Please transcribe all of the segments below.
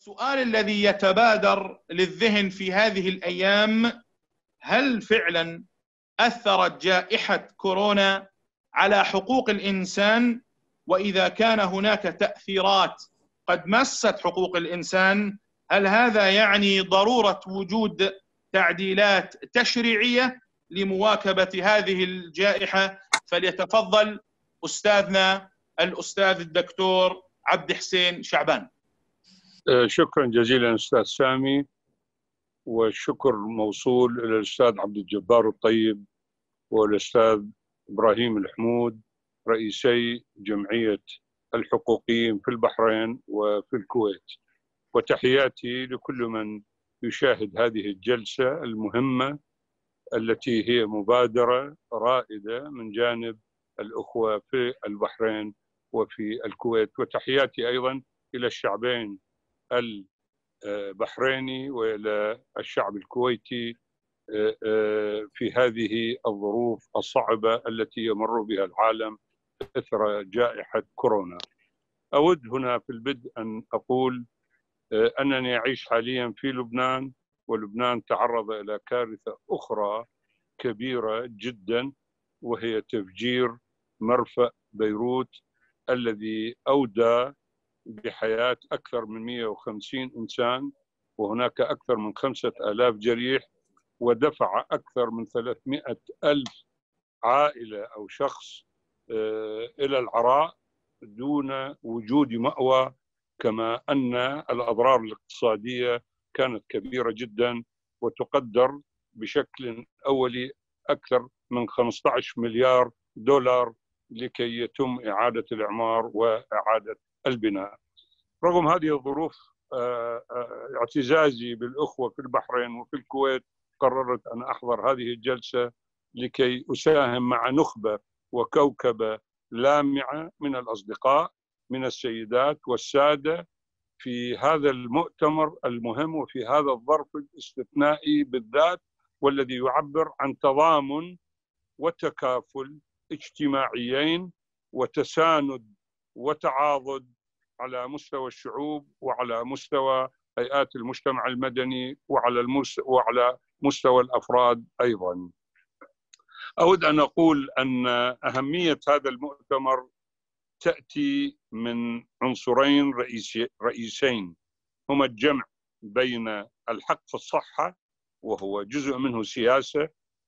السؤال الذي يتبادر للذهن في هذه الأيام: هل فعلا أثرت جائحة كورونا على حقوق الإنسان؟ وإذا كان هناك تأثيرات قد مست حقوق الإنسان، هل هذا يعني ضرورة وجود تعديلات تشريعية لمواكبة هذه الجائحة؟ فليتفضل أستاذنا الأستاذ الدكتور عبد حسين شعبان. شكرا جزيلا أستاذ سامي، والشكر موصول إلى الأستاذ عبد الجبار الطيب والأستاذ إبراهيم الحمود، رئيسي جمعية الحقوقيين في البحرين وفي الكويت، وتحياتي لكل من يشاهد هذه الجلسة المهمة التي هي مبادرة رائدة من جانب الأخوة في البحرين وفي الكويت، وتحياتي أيضا إلى الشعبين البحريني وإلى الشعب الكويتي في هذه الظروف الصعبة التي يمر بها العالم إثر جائحة كورونا. أود هنا في البدء أن أقول أنني أعيش حاليا في لبنان، ولبنان تعرض إلى كارثة أخرى كبيرة جدا، وهي تفجير مرفأ بيروت الذي أودى بحياة أكثر من 150 إنسان، وهناك أكثر من 5000 جريح، ودفع أكثر من 300 ألف عائلة أو شخص إلى العراء دون وجود مأوى، كما أن الأضرار الاقتصادية كانت كبيرة جدا وتقدر بشكل أولي أكثر من 15 مليار دولار لكي يتم إعادة الإعمار وإعادة البناء. رغم هذه الظروف اعتزازي بالأخوة في البحرين وفي الكويت قررت أن أحضر هذه الجلسة لكي أساهم مع نخبة وكوكبة لامعة من الأصدقاء، من السيدات والسادة، في هذا المؤتمر المهم وفي هذا الظرف الاستثنائي بالذات، والذي يعبر عن تضامن وتكافل اجتماعيين وتساند وتعاضد على مستوى الشعوب وعلى مستوى هيئات المجتمع المدني وعلى مستوى الأفراد أيضا. أود أن أقول أن أهمية هذا المؤتمر تأتي من عنصرين رئيسين، هما الجمع بين الحق في الصحة وهو جزء منه سياسة،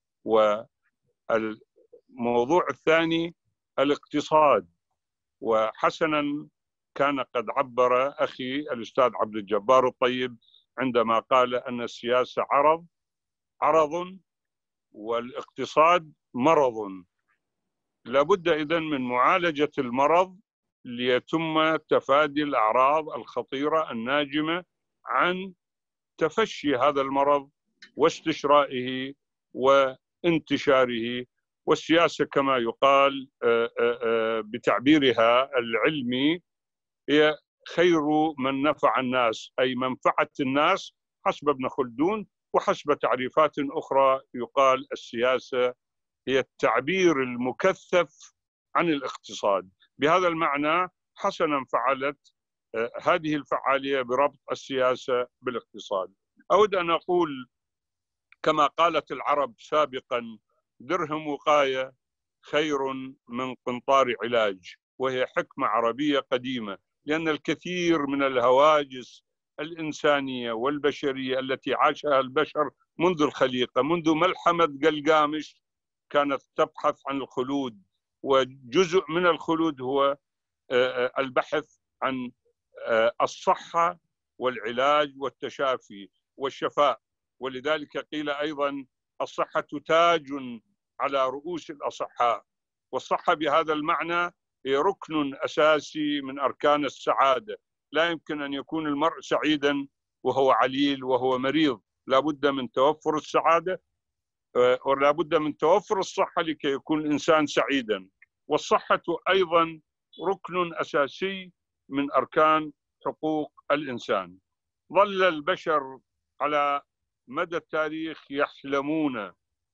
والموضوع الثاني الاقتصاد. وحسنا كان قد عبر أخي الأستاذ عبد الجبار الطيب عندما قال أن السياسة عرض والاقتصاد مرض. لابد إذن من معالجة المرض ليتم تفادي الأعراض الخطيرة الناجمة عن تفشي هذا المرض واستشرائه وانتشاره. والسياسة كما يقال بتعبيرها العلمي هي خير من نفع الناس، أي منفعة الناس حسب ابن خلدون، وحسب تعريفات أخرى يقال السياسة هي التعبير المكثف عن الاقتصاد. بهذا المعنى حسنا فعلت هذه الفعالية بربط السياسة بالاقتصاد. أود أن أقول كما قالت العرب سابقا: درهم وقاية خير من قنطار علاج، وهي حكمة عربية قديمة، لأن الكثير من الهواجس الإنسانية والبشرية التي عاشها البشر منذ الخليقة، منذ ملحمة قلقامش، كانت تبحث عن الخلود، وجزء من الخلود هو البحث عن الصحة والعلاج والتشافي والشفاء. ولذلك قيل أيضا: الصحة تاج على رؤوس الأصحاء. والصحة بهذا المعنى هي ركن أساسي من أركان السعادة. لا يمكن أن يكون المرء سعيدا وهو عليل وهو مريض، لا بد من توفر السعادة ولا بد من توفر الصحة لكي يكون الإنسان سعيدا. والصحة أيضا ركن أساسي من أركان حقوق الإنسان. ظل البشر على مدى التاريخ يحلمون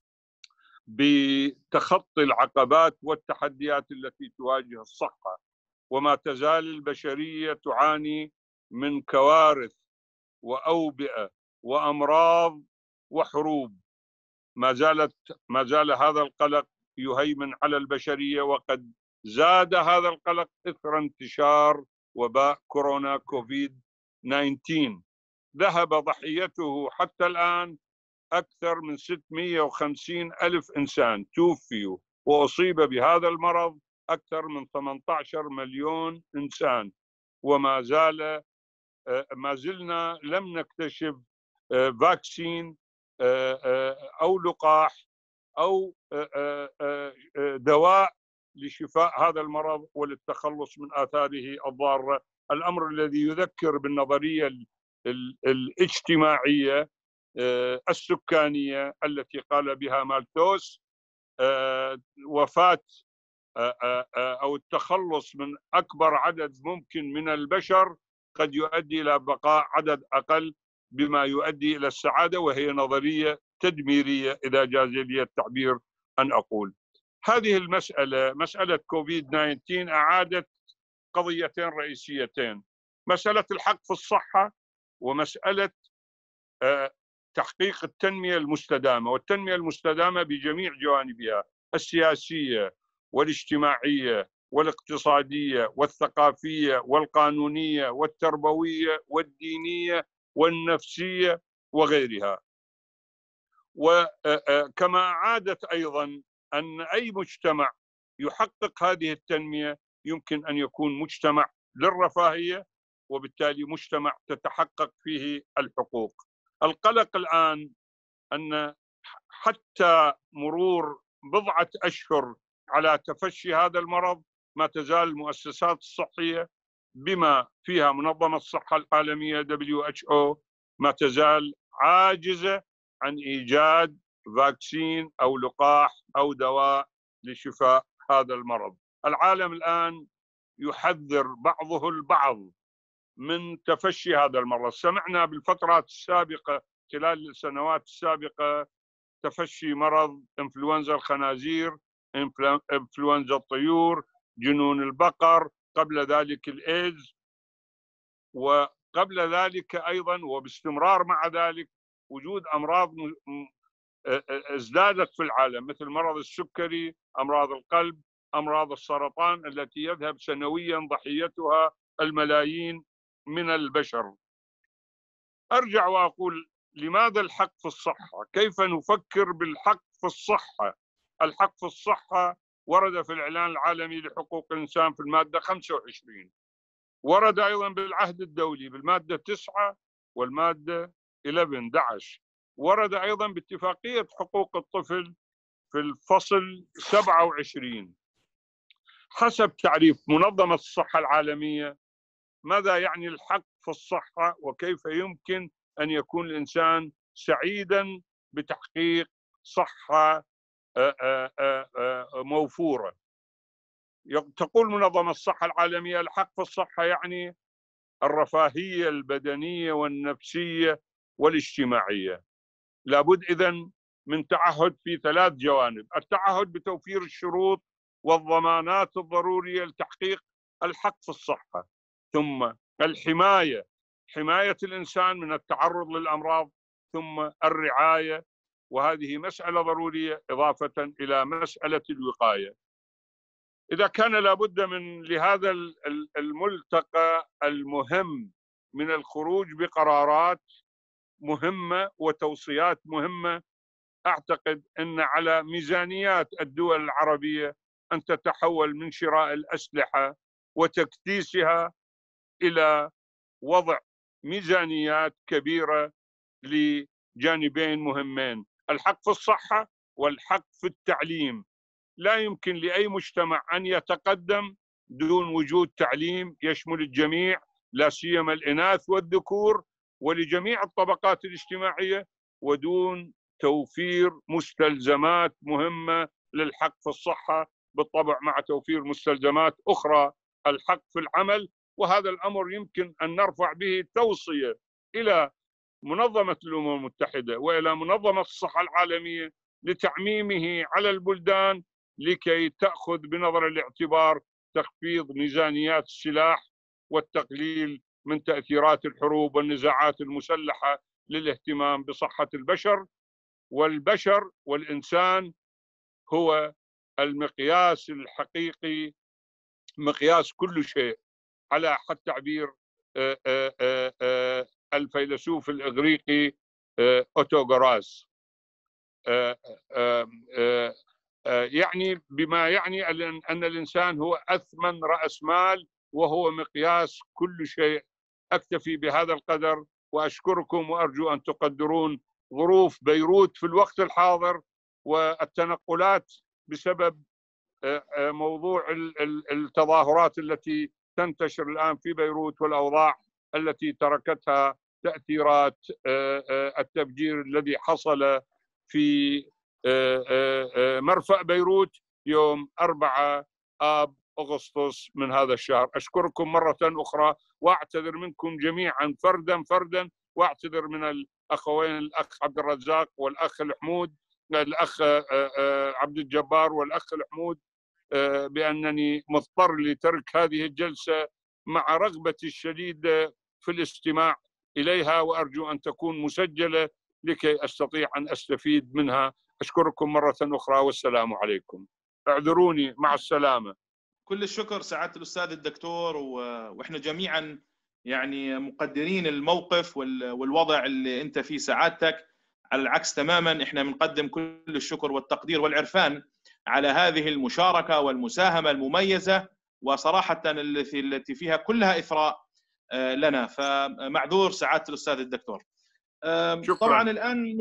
بتخطي العقبات والتحديات التي تواجه الصحة، وما تزال البشرية تعاني من كوارث وأوبئة وأمراض وحروب. ما زال هذا القلق يهيمن على البشرية، وقد زاد هذا القلق إثر انتشار وباء كورونا كوفيد 19. ذهب ضحيته حتى الآن أكثر من 650 ألف إنسان توفيوا، وأصيب بهذا المرض أكثر من 18 مليون إنسان، وما زلنا لم نكتشف فاكسين أو لقاح أو دواء لشفاء هذا المرض وللتخلص من آثاره الضارة. الأمر الذي يذكر بالنظرية الاجتماعية السكانية التي قال بها مالثوس: وفاة أو التخلص من أكبر عدد ممكن من البشر قد يؤدي إلى بقاء عدد أقل، بما يؤدي إلى السعادة، وهي نظرية تدميرية إذا جاز لي التعبير أن أقول. هذه المسألة، مسألة كوفيد 19، أعادت قضيتين رئيسيتين: مسألة الحق في الصحة، ومسألة تحقيق التنمية المستدامة، والتنمية المستدامة بجميع جوانبها السياسية والاجتماعية والاقتصادية والثقافية والقانونية والتربوية والدينية والنفسية وغيرها. وكما أعادت أيضا أن أي مجتمع يحقق هذه التنمية يمكن أن يكون مجتمع للرفاهية، وبالتالي مجتمع تتحقق فيه الحقوق. القلق الآن أن حتى مرور بضعة أشهر على تفشي هذا المرض ما تزال المؤسسات الصحية بما فيها منظمة الصحة العالمية WHO ما تزال عاجزة عن إيجاد فاكسين أو لقاح أو دواء لشفاء هذا المرض. العالم الآن يحذر بعضه البعض من تفشي هذا المرض. سمعنا بالفترات السابقة خلال السنوات السابقة تفشي مرض إنفلونزا الخنازير، إنفلونزا الطيور، جنون البقر، قبل ذلك الإيدز، وقبل ذلك أيضا وباستمرار مع ذلك وجود أمراض ازدادت في العالم مثل مرض السكري، أمراض القلب، أمراض السرطان التي يذهب سنويا ضحيتها الملايين من البشر. أرجع وأقول: لماذا الحق في الصحة؟ كيف نفكر بالحق في الصحة؟ الحق في الصحة ورد في الإعلان العالمي لحقوق الإنسان في المادة 25، ورد أيضا بالعهد الدولي بالمادة 9 والمادة 11، ورد أيضا باتفاقية حقوق الطفل في الفصل 27. حسب تعريف منظمة الصحة العالمية، ماذا يعني الحق في الصحة، وكيف يمكن أن يكون الإنسان سعيدا بتحقيق صحة موفورة؟ تقول منظمة الصحة العالمية: الحق في الصحة يعني الرفاهية البدنية والنفسية والاجتماعية. لابد إذن من تعهد في 3 جوانب: التعهد بتوفير الشروط والضمانات الضرورية لتحقيق الحق في الصحة، ثم الحماية، حماية الإنسان من التعرض للأمراض، ثم الرعاية، وهذه مسألة ضرورية إضافة إلى مسألة الوقاية. إذا كان لابد لهذا الملتقى المهم من الخروج بقرارات مهمة وتوصيات مهمة، أعتقد أن على ميزانيات الدول العربية أن تتحول من شراء الأسلحة وتكديسها إلى وضع ميزانيات كبيرة لجانبين مهمين: الحق في الصحة والحق في التعليم. لا يمكن لأي مجتمع أن يتقدم دون وجود تعليم يشمل الجميع، لا سيما الإناث والذكور ولجميع الطبقات الاجتماعية، ودون توفير مستلزمات مهمة للحق في الصحة، بالطبع مع توفير مستلزمات أخرى: الحق في العمل. وهذا الأمر يمكن أن نرفع به توصية إلى منظمة الأمم المتحدة وإلى منظمة الصحة العالمية لتعميمه على البلدان، لكي تأخذ بنظر الاعتبار تخفيض ميزانيات السلاح والتقليل من تأثيرات الحروب والنزاعات المسلحة للاهتمام بصحة البشر. والبشر والإنسان هو المقياس الحقيقي، مقياس كل شيء، على حد تعبير الفيلسوف الإغريقي أوتوغوراس. يعني بما يعني أن الإنسان هو أثمن رأس مال وهو مقياس كل شيء. أكتفي بهذا القدر وأشكركم، وأرجو أن تقدرون ظروف بيروت في الوقت الحاضر والتنقلات بسبب موضوع التظاهرات التي تنتشر الآن في بيروت، والأوضاع التي تركتها تأثيرات التفجير الذي حصل في مرفأ بيروت يوم 4 آب أغسطس من هذا الشهر. أشكركم مرة أخرى، وأعتذر منكم جميعا فردا فردا، وأعتذر من الأخوين الأخ عبد الرزاق والأخ الحمود، الأخ عبد الجبار والأخ الحمود، بأنني مضطر لترك هذه الجلسة مع رغبتي الشديدة في الاستماع إليها، وأرجو أن تكون مسجلة لكي أستطيع أن أستفيد منها. أشكركم مرة أخرى، والسلام عليكم. اعذروني، مع السلامة. كل الشكر سعادة الأستاذ الدكتور، وإحنا جميعا يعني مقدرين الموقف والوضع اللي أنت فيه سعادتك. على العكس تماما، إحنا بنقدم كل الشكر والتقدير والعرفان على هذه المشاركة والمساهمة المميزة، وصراحة التي فيها كلها إثراء لنا. فمعذور سعادة الأستاذ الدكتور. شكرا. طبعا الآن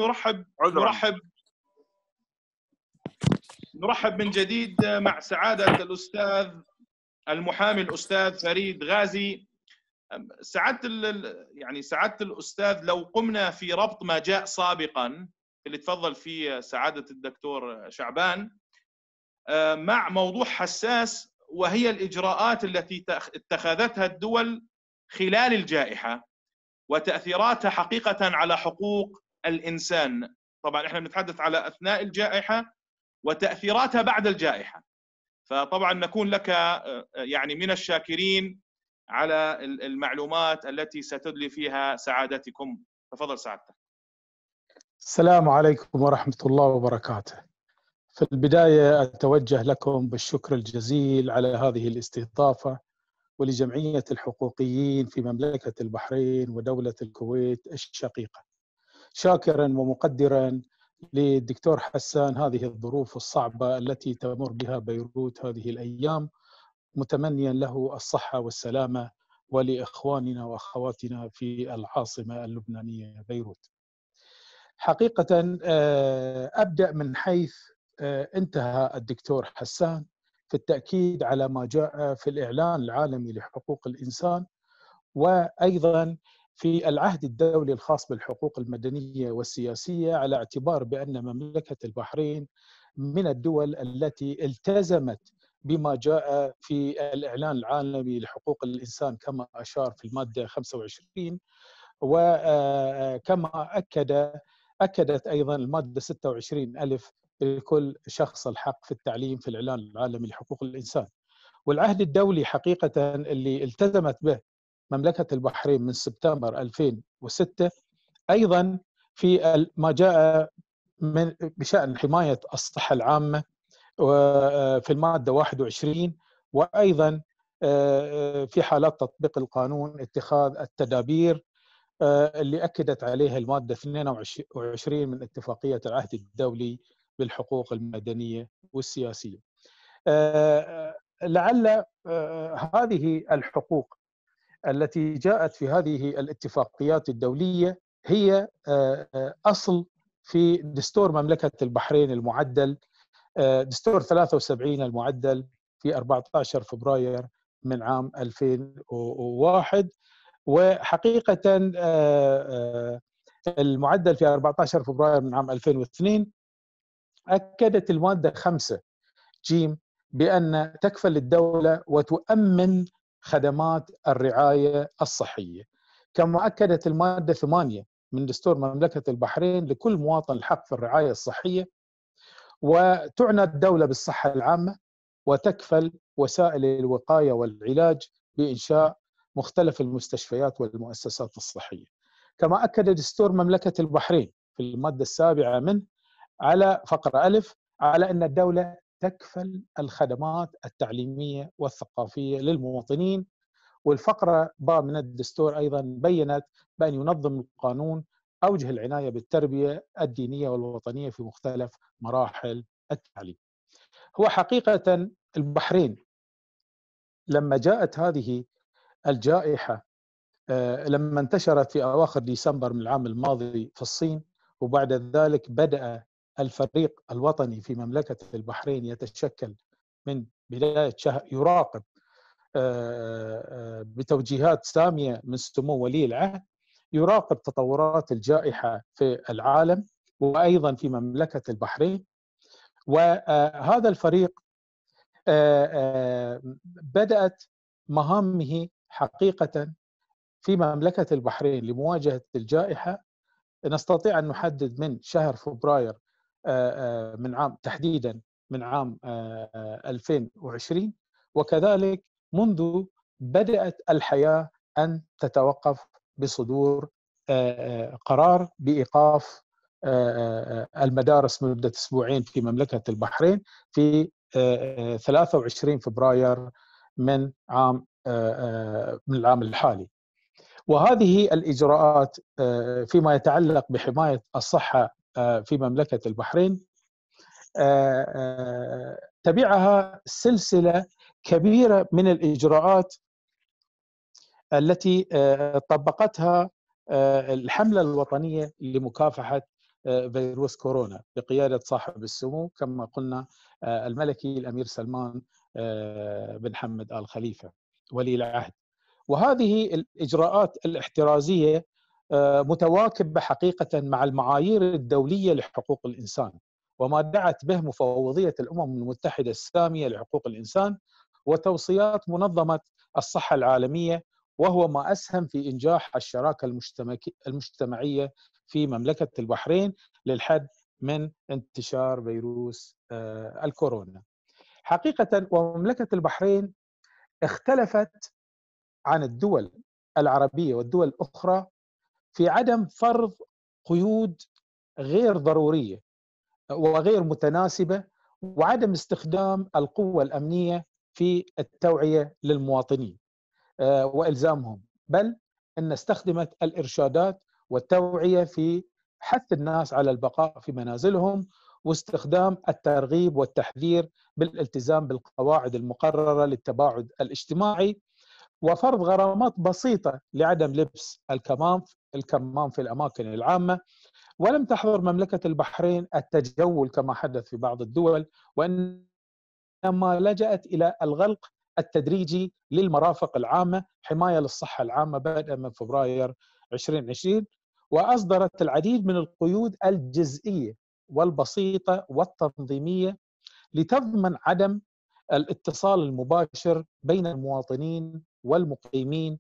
نرحب من جديد مع سعادة الأستاذ المحامي الأستاذ فريد غازي. سعادة الأستاذ، لو قمنا في ربط ما جاء سابقا اللي تفضل فيه سعادة الدكتور شعبان مع موضوع حساس، وهي الإجراءات التي اتخذتها الدول خلال الجائحة وتأثيراتها حقيقة على حقوق الإنسان. طبعا احنا بنتحدث على أثناء الجائحة وتأثيراتها بعد الجائحة، فطبعا نكون لك يعني من الشاكرين على المعلومات التي ستدلي فيها سعادتكم. تفضل سعادتك. السلام عليكم ورحمة الله وبركاته. في البداية أتوجه لكم بالشكر الجزيل على هذه الاستضافة، ولجمعية الحقوقيين في مملكة البحرين ودولة الكويت الشقيقة، شاكرا ومقدرا للدكتور حسان هذه الظروف الصعبة التي تمر بها بيروت هذه الأيام، متمنيا له الصحة والسلامة، ولإخواننا وأخواتنا في العاصمة اللبنانية بيروت. حقيقة أبدأ من حيث انتهى الدكتور حسان في التأكيد على ما جاء في الإعلان العالمي لحقوق الإنسان، وأيضا في العهد الدولي الخاص بالحقوق المدنية والسياسية، على اعتبار بأن مملكة البحرين من الدول التي التزمت بما جاء في الإعلان العالمي لحقوق الإنسان كما أشار في المادة 25، وكما أكدت أيضا المادة 26 ألف لكل شخص الحق في التعليم في الإعلان العالمي لحقوق الإنسان. والعهد الدولي حقيقة اللي التزمت به مملكة البحرين من سبتمبر 2006 أيضا في ما جاء بشأن حماية الصحة العامة في المادة 21، وأيضا في حالات تطبيق القانون اتخاذ التدابير اللي أكدت عليها المادة 22 من اتفاقية العهد الدولي بالحقوق المدنية والسياسية. لعل هذه الحقوق التي جاءت في هذه الاتفاقيات الدولية هي أصل في دستور مملكة البحرين المعدل، دستور 73 المعدل في 14 فبراير من عام 2001. وحقيقة المعدل في 14 فبراير من عام 2002 أكدت المادة 5 جيم بأن تكفل الدولة وتؤمن خدمات الرعاية الصحية، كما أكدت المادة 8 من دستور مملكة البحرين لكل مواطن الحق في الرعاية الصحية، وتعنى الدولة بالصحة العامة وتكفل وسائل الوقاية والعلاج بإنشاء مختلف المستشفيات والمؤسسات الصحية. كما أكد دستور مملكة البحرين في المادة 7 منه على فقرة ألف على أن الدولة تكفل الخدمات التعليمية والثقافية للمواطنين، والفقرة باء من الدستور أيضا بيّنت بأن ينظم القانون أوجه العناية بالتربية الدينية والوطنية في مختلف مراحل التعليم. هو حقيقة البحرين لما جاءت هذه الجائحة، لما انتشرت في أواخر ديسمبر من العام الماضي في الصين، وبعد ذلك بدأ الفريق الوطني في مملكة البحرين يتشكل من بداية شهر، يراقب بتوجيهات سامية من سمو ولي العهد، يراقب تطورات الجائحة في العالم وأيضا في مملكة البحرين. وهذا الفريق بدأت مهامه حقيقة في مملكة البحرين لمواجهة الجائحة. نستطيع أن نحدد من شهر فبراير من عام تحديدا من عام 2020، وكذلك منذ بدأت الحياة أن تتوقف بصدور قرار بإيقاف المدارس مدة أسبوعين في مملكة البحرين في 23 فبراير من العام الحالي. وهذه الإجراءات فيما يتعلق بحماية الصحة في مملكة البحرين تبعها سلسلة كبيرة من الإجراءات التي طبقتها الحملة الوطنية لمكافحة فيروس كورونا بقيادة صاحب السمو كما قلنا الملكي الأمير سلمان بن حمد آل خليفة ولي العهد. وهذه الإجراءات الاحترازية متواكبة حقيقة مع المعايير الدولية لحقوق الإنسان وما دعت به مفوضية الأمم المتحدة السامية لحقوق الإنسان وتوصيات منظمة الصحة العالمية، وهو ما أسهم في إنجاح الشراكة المجتمعية في مملكة البحرين للحد من انتشار فيروس الكورونا. حقيقة ومملكة البحرين اختلفت عن الدول العربية والدول الأخرى في عدم فرض قيود غير ضرورية وغير متناسبة وعدم استخدام القوة الأمنية في التوعية للمواطنين وإلزامهم، بل أن استخدمت الإرشادات والتوعية في حث الناس على البقاء في منازلهم واستخدام الترغيب والتحذير بالالتزام بالقواعد المقررة للتباعد الاجتماعي وفرض غرامات بسيطة لعدم لبس الكمام في الأماكن العامة. ولم تحظر مملكة البحرين التجول كما حدث في بعض الدول، وإنما لجأت إلى الغلق التدريجي للمرافق العامة حماية للصحة العامة بدءا من فبراير 2020، وأصدرت العديد من القيود الجزئية والبسيطة والتنظيمية لتضمن عدم الاتصال المباشر بين المواطنين والمقيمين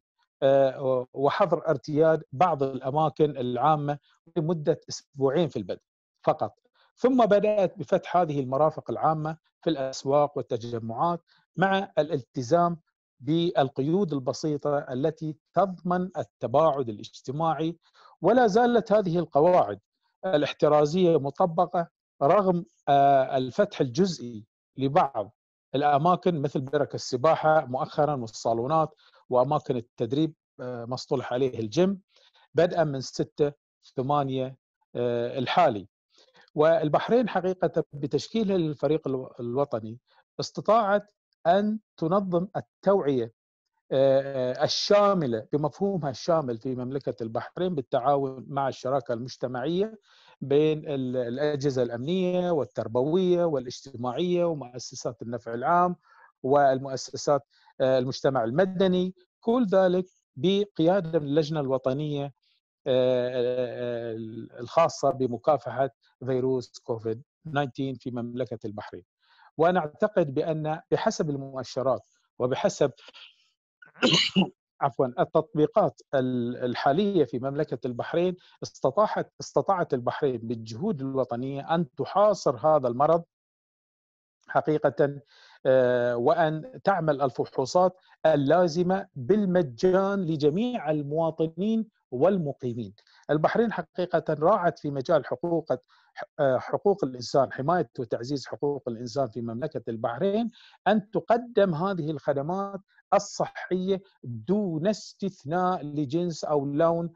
وحظر ارتياد بعض الأماكن العامة لمدة أسبوعين في البدء فقط، ثم بدأت بفتح هذه المرافق العامة في الأسواق والتجمعات مع الالتزام بالقيود البسيطة التي تضمن التباعد الاجتماعي. ولا زالت هذه القواعد الاحترازية مطبقة رغم الفتح الجزئي لبعض الأماكن مثل برك السباحة مؤخرا والصالونات وأماكن التدريب ما اصطلح عليه الجيم بدءا من 6/8 الحالي. والبحرين حقيقة بتشكيلها للفريق الوطني استطاعت أن تنظم التوعية الشاملة بمفهومها الشامل في مملكة البحرين بالتعاون مع الشراكة المجتمعية بين الأجهزة الأمنية والتربوية والاجتماعية ومؤسسات النفع العام والمؤسسات المجتمع المدني، كل ذلك بقيادة اللجنة الوطنية الخاصة بمكافحة فيروس كوفيد 19 في مملكة البحرين. وأنا أعتقد بأن بحسب المؤشرات وبحسب التطبيقات الحالية في مملكة البحرين استطاعت البحرين بالجهود الوطنية أن تحاصر هذا المرض حقيقة وأن تعمل الفحوصات اللازمة بالمجان لجميع المواطنين والمقيمين. البحرين حقيقة راعت في مجال حقوق الإنسان، حماية وتعزيز حقوق الإنسان في مملكة البحرين، أن تقدم هذه الخدمات الصحية دون استثناء لجنس أو لون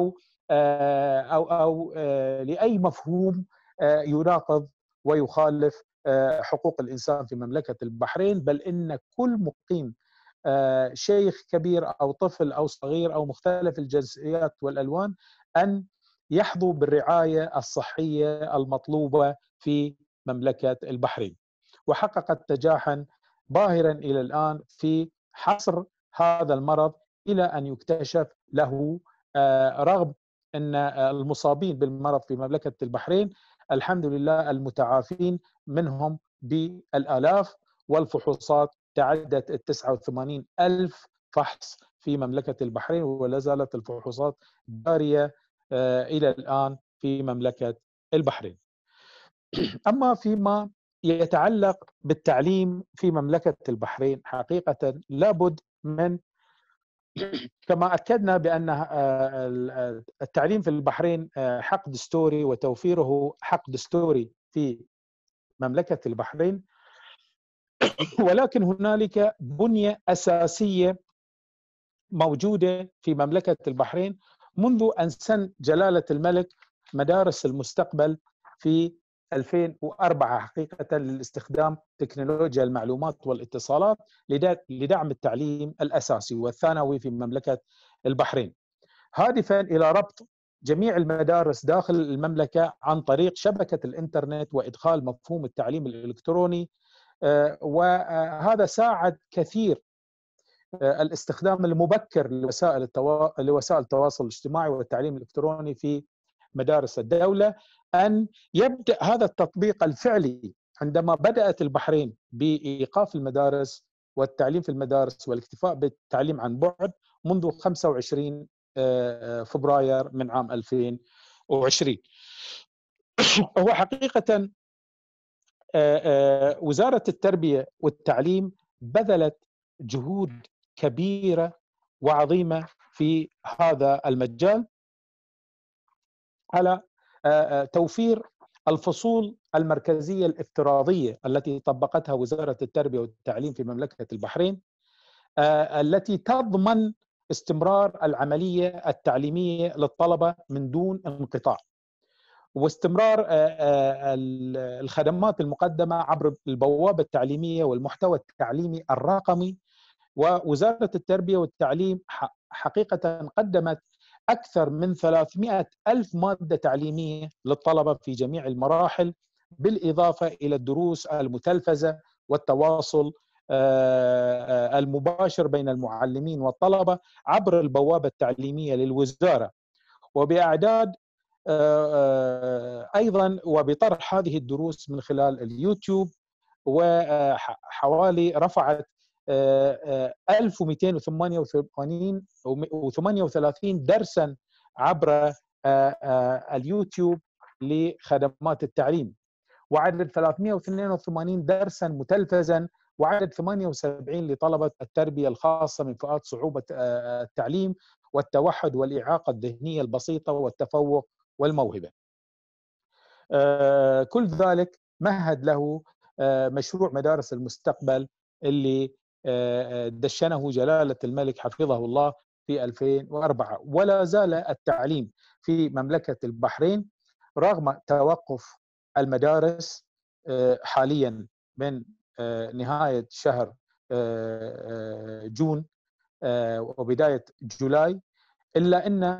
أو لأي مفهوم يناقض ويخالف حقوق الإنسان في مملكة البحرين، بل إن كل مقيم شيخ كبير أو طفل أو صغير أو مختلف الجنسيات والألوان أن يحظوا بالرعاية الصحية المطلوبة في مملكة البحرين. وحققت نجاحا باهرا إلى الآن في حصر هذا المرض إلى أن يكتشف له، رغم أن المصابين بالمرض في مملكة البحرين الحمد لله المتعافين منهم بالآلاف، والفحوصات تعدت 89,000 فحص في مملكة البحرين، ولا زالت الفحوصات جارية إلى الآن في مملكة البحرين. أما فيما يتعلق بالتعليم في مملكة البحرين، حقيقة لابد من، كما أكدنا بأن التعليم في البحرين حق دستوري وتوفيره حق دستوري في مملكة البحرين، ولكن هنالك بنية أساسية موجودة في مملكة البحرين منذ أن سن جلالة الملك مدارس المستقبل في 2004 حقيقة للاستخدام تكنولوجيا المعلومات والاتصالات لدعم التعليم الأساسي والثانوي في مملكة البحرين، هادفا إلى ربط جميع المدارس داخل المملكة عن طريق شبكة الإنترنت وإدخال مفهوم التعليم الإلكتروني. وهذا ساعد كثير الاستخدام المبكر لوسائل التواصل الاجتماعي والتعليم الإلكتروني في مدارس الدولة، أن يبدأ هذا التطبيق الفعلي عندما بدأت البحرين بإيقاف المدارس والتعليم في المدارس والاكتفاء بالتعليم عن بعد منذ 25 فبراير من عام 2020. هو حقيقة وزارة التربية والتعليم بذلت جهود كبيرة وعظيمة في هذا المجال على توفير الفصول المركزية الافتراضية التي طبقتها وزارة التربية والتعليم في مملكة البحرين، التي تضمن استمرار العملية التعليمية للطلبة من دون انقطاع، واستمرار الخدمات المقدمة عبر البوابة التعليمية والمحتوى التعليمي الرقمي. ووزارة التربية والتعليم حقيقة قدمت أكثر من 300,000 مادة تعليمية للطلبة في جميع المراحل، بالإضافة إلى الدروس المتلفزة والتواصل المباشر بين المعلمين والطلبة عبر البوابة التعليمية للوزارة، وبأعداد أيضا وبطرح هذه الدروس من خلال اليوتيوب. وحوالي رفعت 1238 درسا عبر اليوتيوب لخدمات التعليم، وعدد 382 درسا متلفزا، وعدد 78 لطلبة التربية الخاصة من فئات صعوبة التعليم والتوحد والإعاقة الذهنية البسيطة والتفوق والموهبة. كل ذلك مهد له مشروع مدارس المستقبل اللي دشنه جلالة الملك حفظه الله في 2004. ولا زال التعليم في مملكة البحرين رغم توقف المدارس حاليا من نهاية شهر جون وبداية جولاي، إلا أن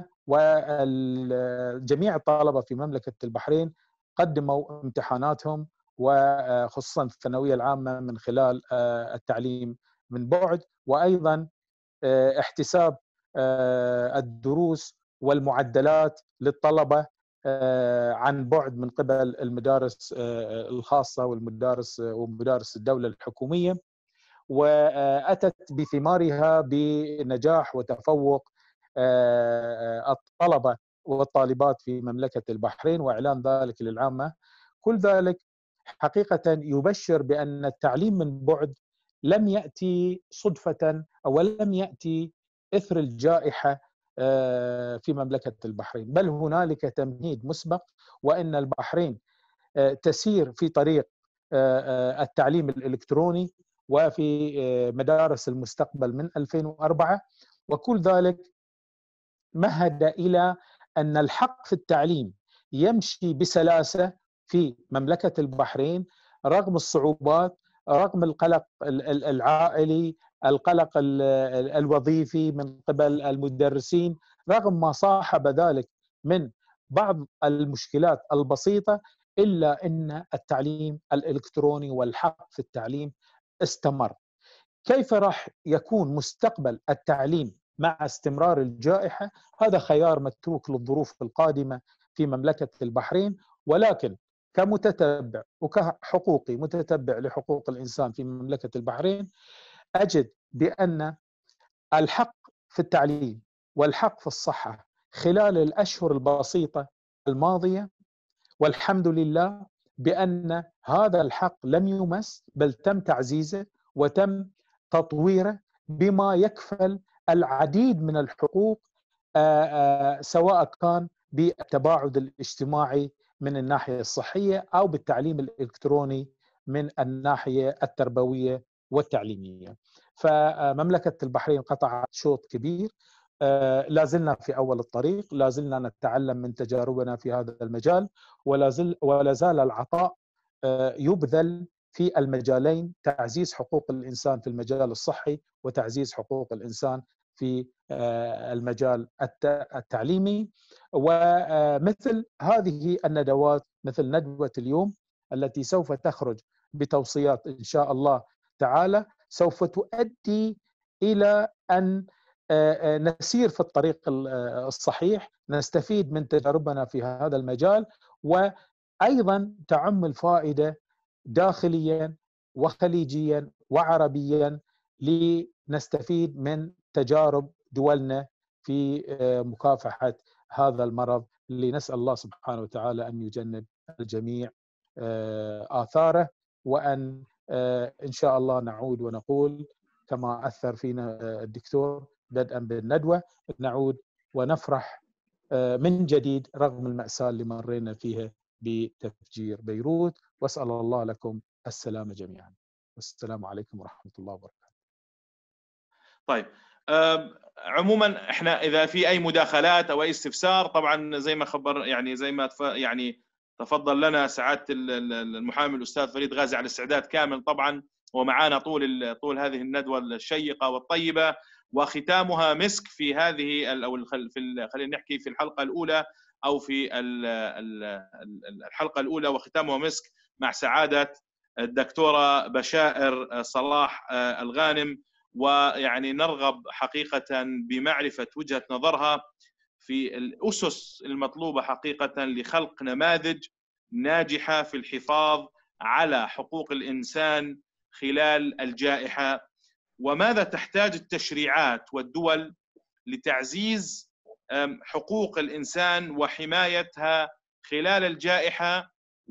جميع الطلبة في مملكة البحرين قدموا امتحاناتهم وخصوصا الثانوية العامة من خلال التعليم من بعد، وأيضا احتساب الدروس والمعدلات للطلبة عن بعد من قبل المدارس الخاصة ومدارس الدولة الحكومية، وأتت بثمارها بنجاح وتفوق الطلبة والطالبات في مملكة البحرين وإعلان ذلك للعامة. كل ذلك حقيقة يبشر بأن التعليم من بعد لم يأتي صدفة أو لم يأتي إثر الجائحة في مملكة البحرين، بل هنالك تمهيد مسبق، وأن البحرين تسير في طريق التعليم الإلكتروني وفي مدارس المستقبل من 2004، وكل ذلك مهد إلى أن الحق في التعليم يمشي بسلاسة في مملكة البحرين رغم الصعوبات، رغم القلق العائلي، القلق الوظيفي من قبل المدرسين، رغم ما صاحب ذلك من بعض المشكلات البسيطة، إلا أن التعليم الإلكتروني والحق في التعليم استمر. كيف راح يكون مستقبل التعليم مع استمرار الجائحة؟ هذا خيار متروك للظروف القادمة في مملكة البحرين، ولكن كمتتبع وكحقوقي متتبع لحقوق الإنسان في مملكة البحرين، أجد بأن الحق في التعليم والحق في الصحة خلال الأشهر البسيطة الماضية، والحمد لله بأن هذا الحق لم يمس، بل تم تعزيزه وتم تطويره بما يكفل العديد من الحقوق، سواء كان بالتباعد الاجتماعي من الناحية الصحية أو بالتعليم الإلكتروني من الناحية التربوية والتعليمية. فمملكة البحرين قطعت شوط كبير، لا زلنا في أول الطريق، لا زلنا نتعلم من تجاربنا في هذا المجال، ولا زال العطاء يبذل في المجالين: تعزيز حقوق الإنسان في المجال الصحي، وتعزيز حقوق الإنسان في المجال التعليمي. ومثل هذه الندوات، مثل ندوة اليوم التي سوف تخرج بتوصيات إن شاء الله تعالى، سوف تؤدي إلى أن نسير في الطريق الصحيح، نستفيد من تجاربنا في هذا المجال، وأيضا تعم الفائدة داخليا وخليجيا وعربيا، لنستفيد من تجارب دولنا في مكافحة هذا المرض، اللي نسأل الله سبحانه وتعالى أن يجنب الجميع آثاره، وأن إن شاء الله نعود ونقول كما أثر فينا الدكتور بدءا بالندوة، نعود ونفرح من جديد رغم المأساة اللي مرينا فيها بتفجير بيروت. وأسأل الله لكم السلامة جميعا، والسلام عليكم ورحمة الله وبركاته. طيب، عموما احنا اذا في اي مداخلات او اي استفسار، طبعا زي ما خبر يعني زي ما تفضل لنا سعاده المحامي الاستاذ فريد غازي على استعداد كامل طبعا، ومعانا طول هذه الندوه الشيقه والطيبه، وختامها مسك في هذه او خلينا نحكي في الحلقه الاولى، او في الحلقه الاولى، وختامها مسك مع سعاده الدكتوره بشائر صلاح الغانم. ويعني نرغب حقيقة بمعرفة وجهة نظرها في الأسس المطلوبة حقيقة لخلق نماذج ناجحة في الحفاظ على حقوق الإنسان خلال الجائحة، وماذا تحتاج التشريعات والدول لتعزيز حقوق الإنسان وحمايتها خلال الجائحة.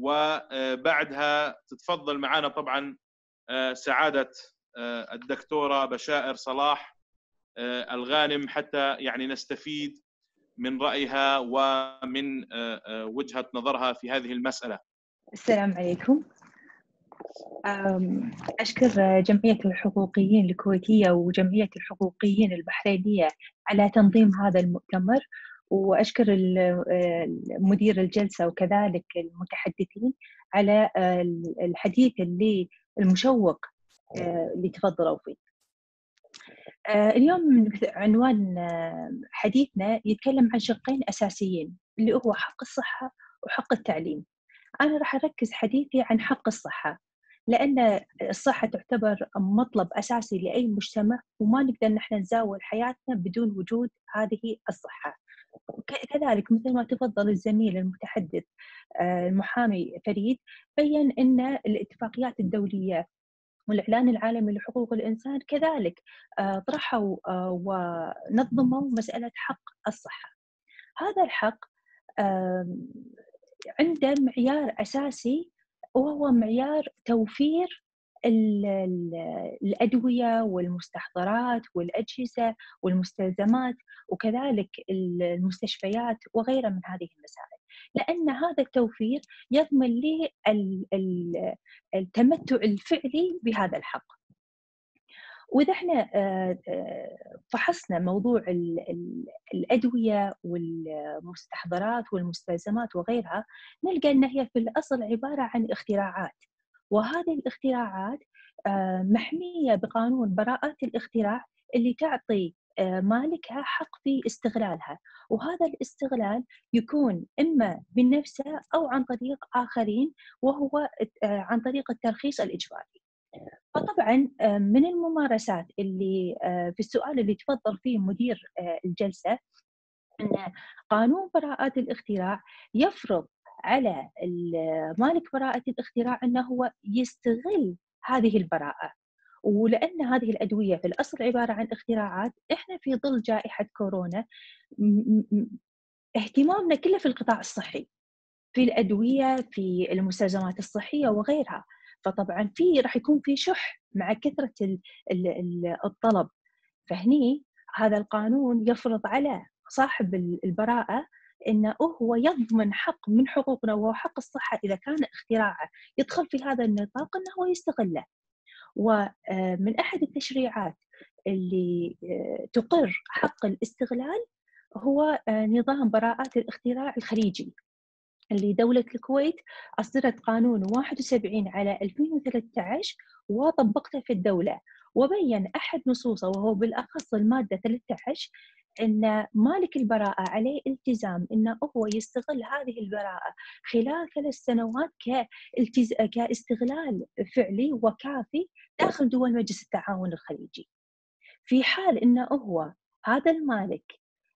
وبعدها تتفضل معنا طبعا سعادة الدكتورة بشائر صلاح الغانم، حتى يعني نستفيد من رأيها ومن وجهة نظرها في هذه المسألة. السلام عليكم. أشكر جمعية الحقوقيين الكويتية وجمعية الحقوقيين البحرينية على تنظيم هذا المؤتمر، وأشكر مدير الجلسة وكذلك المتحدثين على الحديث المشوق اللي تفضلوا فيه. اليوم عنوان حديثنا يتكلم عن شقين أساسيين، اللي هو حق الصحة وحق التعليم. أنا راح أركز حديثي عن حق الصحة، لأن الصحة تعتبر مطلب أساسي لأي مجتمع، وما نقدر نحن نزاول حياتنا بدون وجود هذه الصحة. كذلك مثل ما تفضل الزميل المتحدث المحامي فريد، بيّن أن الاتفاقيات الدولية والإعلان العالمي لحقوق الإنسان كذلك طرحوا ونظموا مسألة حق الصحة. هذا الحق عنده معيار أساسي وهو معيار توفير الأدوية والمستحضرات والأجهزة والمستلزمات، وكذلك المستشفيات وغيرها من هذه المسائل، لأن هذا التوفير يضمن لي التمتع الفعلي بهذا الحق. وإذا احنا فحصنا موضوع الأدوية والمستحضرات والمستلزمات وغيرها، نلقى أن هي في الأصل عبارة عن اختراعات، وهذه الاختراعات محمية بقانون براءة الاختراع اللي تعطي مالكها حق في استغلالها، وهذا الاستغلال يكون إما بنفسه أو عن طريق آخرين، وهو عن طريق الترخيص الإجباري. فطبعا من الممارسات اللي في السؤال اللي تفضل فيه مدير الجلسة، أن قانون براءة الاختراع يفرض على مالك براءة الاختراع أنه هو يستغل هذه البراءة، ولأن هذه الأدوية في الأصل عبارة عن اختراعات، إحنا في ظل جائحة كورونا اهتمامنا كله في القطاع الصحي، في الأدوية، في المستلزمات الصحية وغيرها. فطبعا راح يكون في شح مع كثرة الطلب، فهني هذا القانون يفرض على صاحب البراءة إنه هو يضمن حق من حقوقنا، وهو حق الصحة إذا كان اختراعه يدخل في هذا النطاق أنه هو يستغله. ومن أحد التشريعات اللي تقر حق الاستغلال هو نظام براءات الاختراع الخليجي، اللي دولة الكويت أصدرت قانون 71/2013 وطبقته في الدولة، وبين أحد نصوصه وهو بالأخص المادة 13 أن مالك البراءة عليه التزام أنه هو يستغل هذه البراءة خلال 3 سنوات كاستغلال فعلي وكافي داخل دول مجلس التعاون الخليجي. في حال أنه هو هذا المالك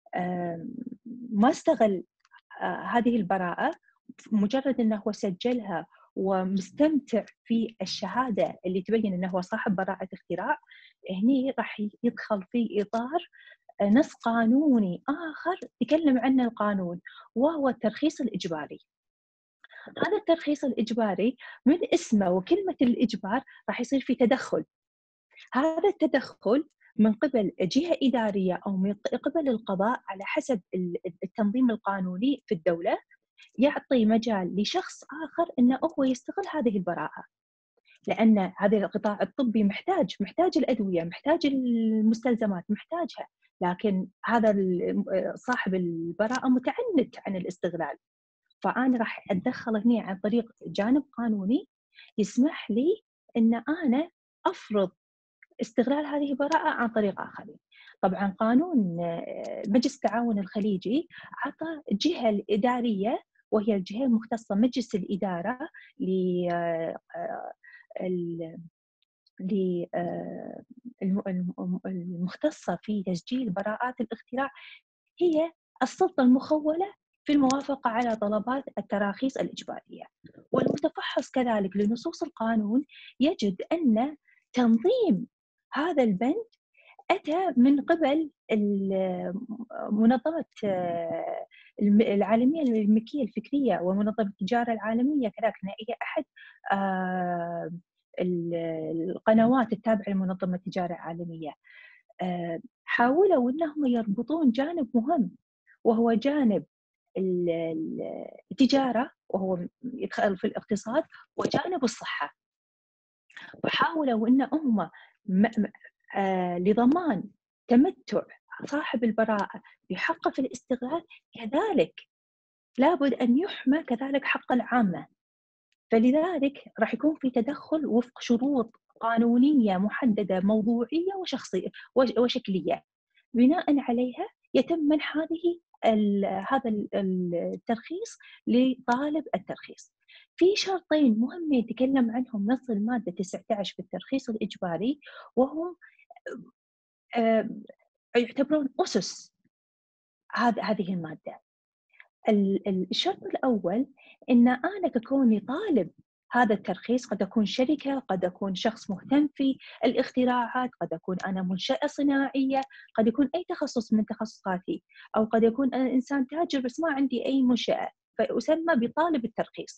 ما استغل هذه البراءة، مجرد أنه هو سجلها ومستمتع في الشهادة اللي تبين أنه هو صاحب براءة اختراع، هني راح يدخل في إطار نص قانوني آخر يتكلم عنه القانون، وهو الترخيص الإجباري. هذا الترخيص الإجباري من اسمه وكلمة الإجبار راح يصير في تدخل. هذا التدخل من قبل جهة إدارية أو من قبل القضاء على حسب التنظيم القانوني في الدولة، يعطي مجال لشخص آخر أنه هو يستغل هذه البراءة، لأن هذا القطاع الطبي محتاج الأدوية، محتاج المستلزمات، محتاجها، لكن هذا صاحب البراءة متعنت عن الاستغلال. فأنا راح أتدخل هنا عن طريق جانب قانوني يسمح لي أن أنا أفرض استغلال هذه البراءة عن طريق آخرين. طبعا قانون مجلس التعاون الخليجي عطى الجهة الإدارية، وهي الجهة المختصة مجلس الإدارة المختصة في تسجيل براءات الاختراع، هي السلطة المخولة في الموافقة على طلبات التراخيص الإجبارية. والمتفحص كذلك لنصوص القانون يجد أن تنظيم هذا البند أتى من قبل منظمة العالمية للملكية الفكرية ومنظمة التجارة العالمية، كذلك هي أحد القنوات التابعة لمنظمة التجارة العالمية. حاولوا أنهم يربطون جانب مهم وهو جانب التجارة، وهو يدخل في الاقتصاد، وجانب الصحة، وحاولوا أنهم لضمان تمتع صاحب البراءة بحقه في الاستغلال، كذلك لابد أن يحمى كذلك حق العامة. فلذلك راح يكون في تدخل وفق شروط قانونية محددة موضوعية وشخصية وشكلية، بناء عليها يتم منح هذا الترخيص لطالب الترخيص. في شرطين مهمين يتكلم عنهم نص المادة 19 في الترخيص الإجباري، وهم يعتبرون أسس هذه المادة. الشرط الأول إن أنا ككوني طالب هذا الترخيص، قد أكون شركة، قد أكون شخص مهتم في الاختراعات، قد أكون أنا منشأة صناعية، قد يكون أي تخصص من تخصصاتي، أو قد يكون أنا إنسان تاجر بس ما عندي أي منشأة، فأسمى بطالب الترخيص.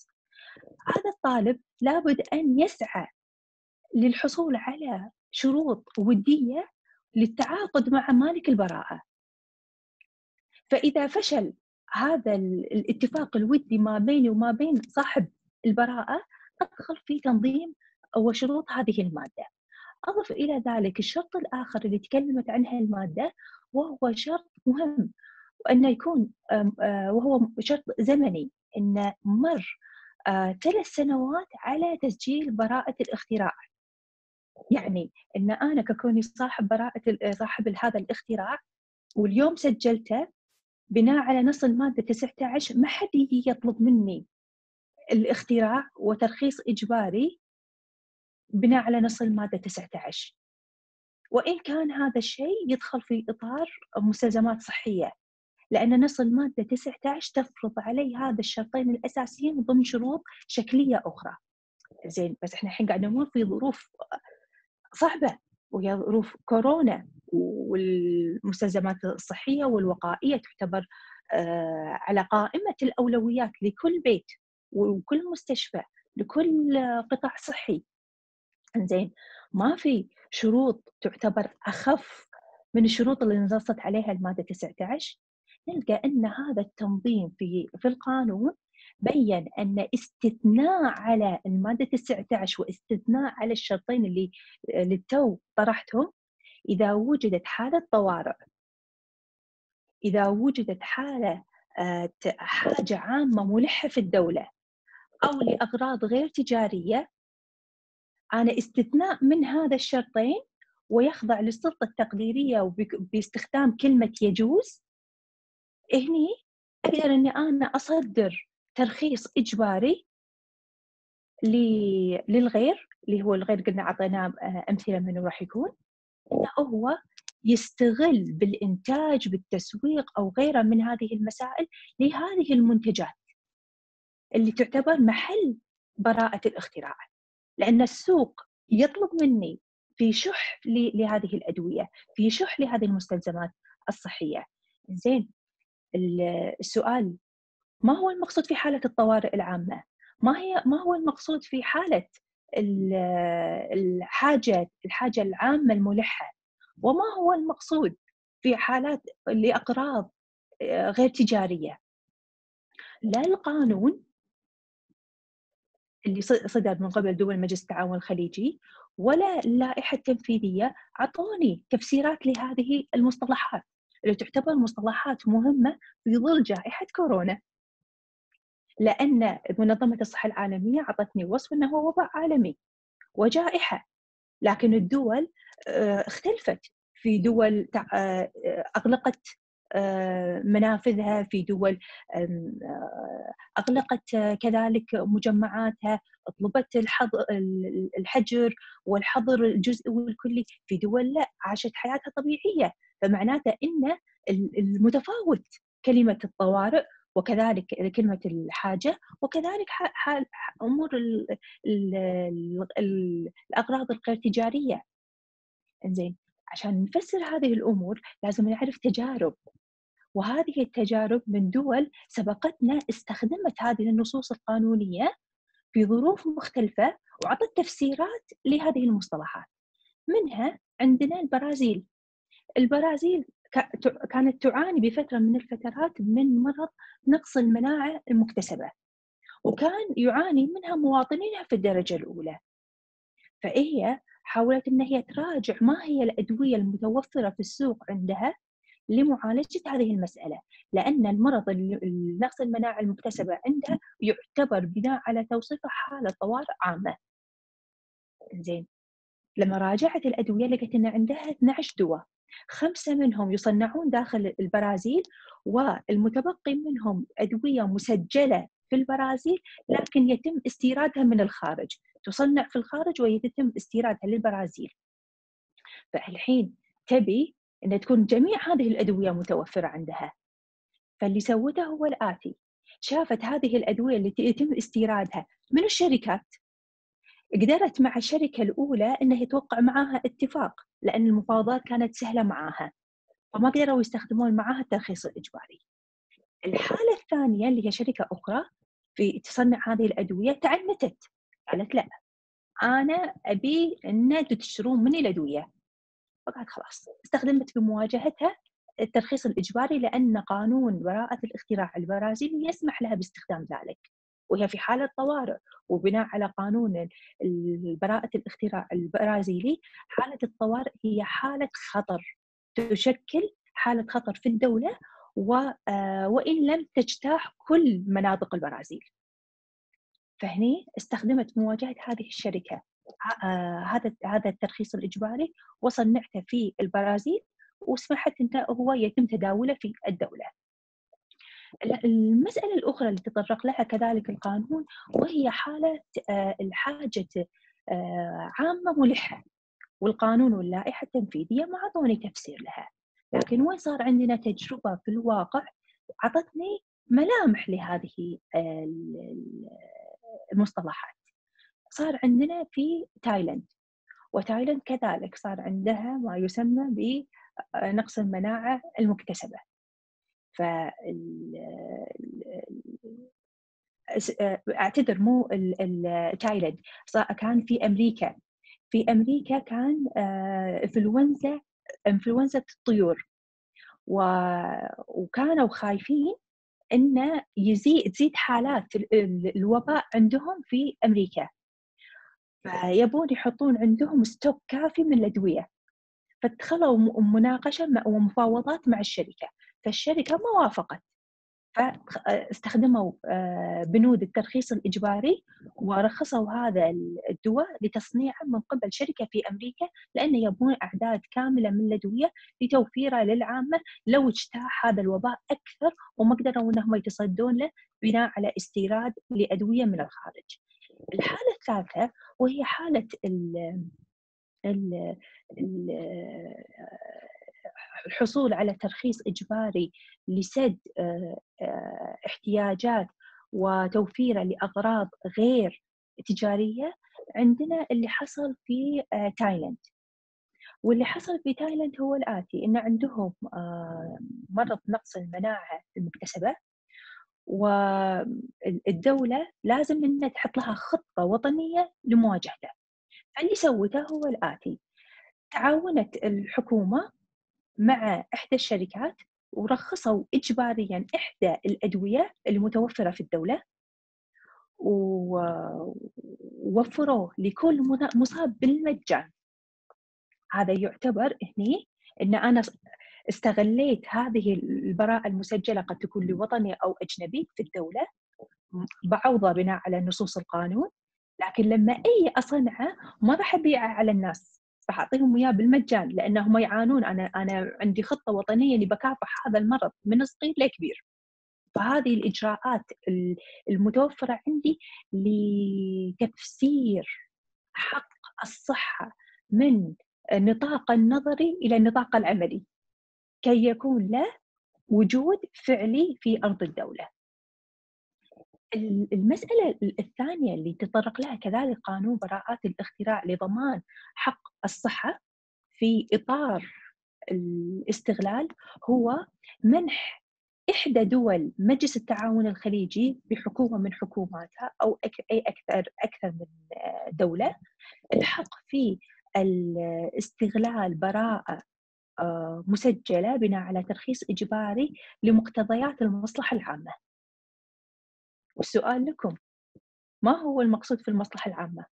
هذا الطالب لابد أن يسعى للحصول على شروط ودية للتعاقد مع مالك البراءة. فإذا فشل هذا الاتفاق الودي ما بيني وما بين صاحب البراءة، أدخل في تنظيم وشروط هذه المادة. أضف إلى ذلك الشرط الآخر اللي تكلمت عنه المادة، وهو شرط مهم، وأنه يكون وهو شرط زمني، أن مر 3 سنوات على تسجيل براءة الاختراع. يعني أن أنا ككوني صاحب هذا الاختراع واليوم سجلته بناء على نص المادة 19، ما حد يجي يطلب مني الاختراع وترخيص إجباري بناء على نص المادة 19، وإن كان هذا الشيء يدخل في إطار مستلزمات صحية، لأن نص المادة 19 تفرض علي هذا الشرطين الأساسيين ضمن شروط شكلية أخرى. زين، بس إحنا الحين قاعد نمر في ظروف صعبة، وهي ظروف كورونا، والمستلزمات الصحية والوقائية تعتبر على قائمة الأولويات لكل بيت وكل مستشفى لكل قطاع صحي. زين، ما في شروط تعتبر أخف من الشروط اللي نصت عليها المادة 19. نلقى أن هذا التنظيم في القانون بيّن أن استثناء على المادة 19 واستثناء على الشرطين اللي للتو طرحتهم، إذا وجدت حالة طوارئ، إذا وجدت حاجة عامة ملحة في الدولة أو لأغراض غير تجارية، أنا استثناء من هذا الشرطين ويخضع للسلطة التقديرية وباستخدام كلمة يجوز، هني أقدر أني أنا أصدر ترخيص إجباري للغير، اللي هو الغير قلنا عطيناه أمثلة منه راح يكون إنه هو يستغل بالإنتاج بالتسويق أو غيره من هذه المسائل لهذه المنتجات اللي تعتبر محل براءة الاختراع، لأن السوق يطلب مني في شح لهذه الأدوية، في شح لهذه المستلزمات الصحية. زين، السؤال: ما هو المقصود في حالة الطوارئ العامة؟ ما هو المقصود في حالة الحاجة العامة الملحة؟ وما هو المقصود في حالات لأغراض غير تجارية؟ لا القانون اللي صدر من قبل دول مجلس التعاون الخليجي ولا اللائحة التنفيذية أعطوني تفسيرات لهذه المصطلحات اللي تعتبر مصطلحات مهمة في ظل جائحة كورونا، لأن منظمة الصحة العالمية أعطتني وصف أنه هو وباء عالمي وجائحة، لكن الدول اختلفت. في دول أغلقت منافذها، في دول أغلقت كذلك مجمعاتها، طلبت الحجر والحظر الجزئي والكلي، في دول لا، عاشت حياتها طبيعية. فمعناته إن المتفاوت كلمة الطوارئ وكذلك كلمة الحاجة وكذلك أمور الأغراض الغير تجارية. إنزين، عشان نفسر هذه الأمور لازم نعرف تجارب، وهذه التجارب من دول سبقتنا استخدمت هذه النصوص القانونية في ظروف مختلفة وعطت تفسيرات لهذه المصطلحات. منها عندنا البرازيل كانت تعاني بفترة من الفترات من مرض نقص المناعة المكتسبة، وكان يعاني منها مواطنينها في الدرجة الأولى. فهي حاولت أن هي تراجع ما هي الأدوية المتوفرة في السوق عندها لمعالجة هذه المسألة، لأن المرض نقص المناعة المكتسبة عندها يعتبر بناء على توصيفه حالة طوارئ عامة. زين، لما راجعت الأدوية لقيت أن عندها 12 دواء، 5 منهم يصنعون داخل البرازيل، والمتبقي منهم أدوية مسجلة في البرازيل لكن يتم استيرادها من الخارج، تصنع في الخارج ويتم استيرادها للبرازيل. فالحين تبي أن تكون جميع هذه الأدوية متوفرة عندها، فاللي سوته هو الآتي: شافت هذه الأدوية اللي يتم استيرادها من الشركات، قدرت مع الشركة الأولى أنها توقع معها اتفاق، لأن المفاوضات كانت سهلة معها، فما قدروا يستخدمون معها الترخيص الإجباري. الحالة الثانية اللي هي شركة أخرى في تصنع هذه الأدوية تعنتت، قالت لا أنا أبي أن أنتم تشترون مني الأدوية. فقالت خلاص، استخدمت في مواجهتها الترخيص الإجباري لأن قانون براءة الاختراع البرازيلي يسمح لها باستخدام ذلك، وهي في حالة طوارئ. وبناء على قانون براءة الاختراع البرازيلي، حالة الطوارئ هي حالة خطر، تشكل حالة خطر في الدولة وإن لم تجتاح كل مناطق البرازيل. فهني استخدمت مواجهة هذه الشركة هذا الترخيص الإجباري وصنعته في البرازيل، وسمحت أنه هو يتم تداوله في الدولة. المسألة الأخرى اللي تطرق لها كذلك القانون وهي حالة الحاجة عامة ملحة، والقانون واللائحة التنفيذية ما أعطوني تفسير لها، لكن وين صار عندنا تجربة في الواقع عطتني ملامح لهذه المصطلحات. صار عندنا في تايلاند، وتايلاند كذلك صار عندها ما يسمى بنقص المناعة المكتسبة. أعتذر مو تايلاند، كان في أمريكا. في أمريكا كان إنفلونزا الطيور، وكانوا خايفين إن تزيد حالات الوباء عندهم في أمريكا، فيبون يحطون عندهم ستوك كافي من الأدوية. فدخلوا مناقشة ومفاوضات مع الشركة، فالشركة ما وافقت، فاستخدموا بنود الترخيص الإجباري ورخصوا هذا الدواء لتصنيعه من قبل شركة في أمريكا، لأن يبون أعداد كاملة من الأدوية لتوفيرها للعامة لو اجتاح هذا الوباء أكثر وما قدروا أنهم يتصدون له بناء على استيراد لأدوية من الخارج. الحالة الثالثة وهي حالة الحصول على ترخيص إجباري لسد احتياجات وتوفيره لأغراض غير تجارية. عندنا اللي حصل في تايلاند، واللي حصل في تايلاند هو الآتي: إن عندهم مرض نقص المناعة المكتسبة، والدولة لازم إنها تحط لها خطة وطنية لمواجهته. فاللي سوته هو الآتي: تعاونت الحكومة مع إحدى الشركات ورخصوا إجبارياً إحدى الأدوية المتوفرة في الدولة، ووفروه لكل مصاب بالمجان. هذا يعتبر هني إن أنا استغليت هذه البراءة المسجلة، قد تكون لوطني أو أجنبي في الدولة، بعوضة بناء على نصوص القانون، لكن لما أي أصنعه ما راح أبيعه على الناس، راح أعطيهم إياه بالمجان، لأنهم يعانون. أنا عندي خطة وطنية لبكافح هذا المرض من صغير لكبير. فهذه الإجراءات المتوفرة عندي لتفسير حق الصحة من النطاق النظري إلى النطاق العملي، كي يكون له وجود فعلي في أرض الدولة. المسألة الثانية اللي تطرق لها كذلك قانون براءات الاختراع لضمان حق الصحة في إطار الاستغلال هو منح إحدى دول مجلس التعاون الخليجي بحكومة من حكوماتها أو أكثر من دولة الحق في الاستغلال براءة مسجلة بناء على ترخيص إجباري لمقتضيات المصلحة العامة. والسؤال لكم: ما هو المقصود في المصلحة العامة؟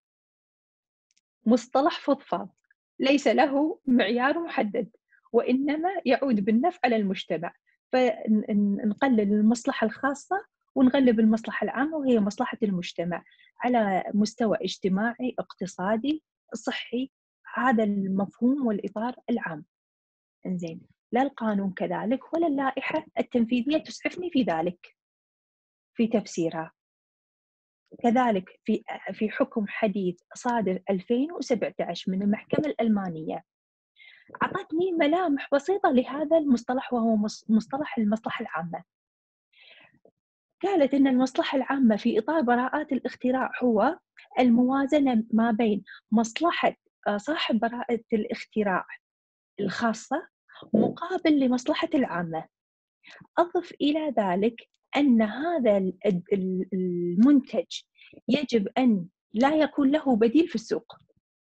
مصطلح فضفاض ليس له معيار محدد، وإنما يعود بالنفع على المجتمع، فنقلل المصلحة الخاصة ونغلب المصلحة العامة، وهي مصلحة المجتمع على مستوى اجتماعي، اقتصادي، صحي. هذا المفهوم والإطار العام. إنزين، لا القانون كذلك ولا اللائحة التنفيذية تسعفني في ذلك في تفسيرها. كذلك في حكم حديث صادر 2017 من المحكمة الألمانية أعطتني ملامح بسيطة لهذا المصطلح، وهو مصطلح المصلحة العامة. قالت إن المصلحة العامة في إطار براءات الاختراع هو الموازنة ما بين مصلحة صاحب براءة الاختراع الخاصة مقابل لمصلحة العامة. أضف إلى ذلك أن هذا المنتج يجب أن لا يكون له بديل في السوق.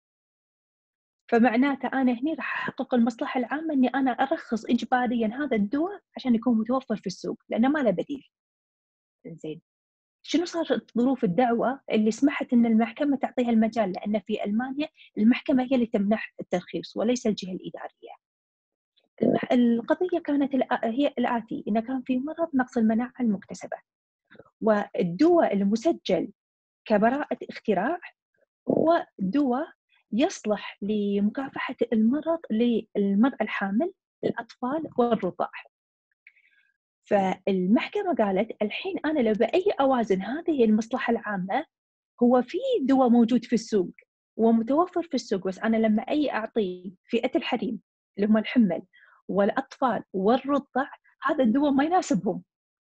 فمعناته أنا هنا راح أحقق المصلحة العامة إني أنا أرخص إجباريا هذا الدواء عشان يكون متوفر في السوق لأنه ما له بديل. زين، شنو صارت ظروف الدعوة اللي سمحت إن المحكمة تعطيها المجال؟ لأن في ألمانيا المحكمة هي اللي تمنح الترخيص وليس الجهة الإدارية. القضية كانت هي الآتي: إن كان في مرض نقص المناعة المكتسبة، والدواء المسجل كبراءة اختراع هو دواء يصلح لمكافحة المرض للمرأة الحامل، الأطفال والرضع. فالمحكمة قالت الحين أنا لو بأي أوازن هذه المصلحة العامة، هو في دواء موجود في السوق ومتوفر في السوق، بس أنا لما أعطي فئة الحريم اللي هم الحمل والأطفال والرضع هذا الدواء ما يناسبهم.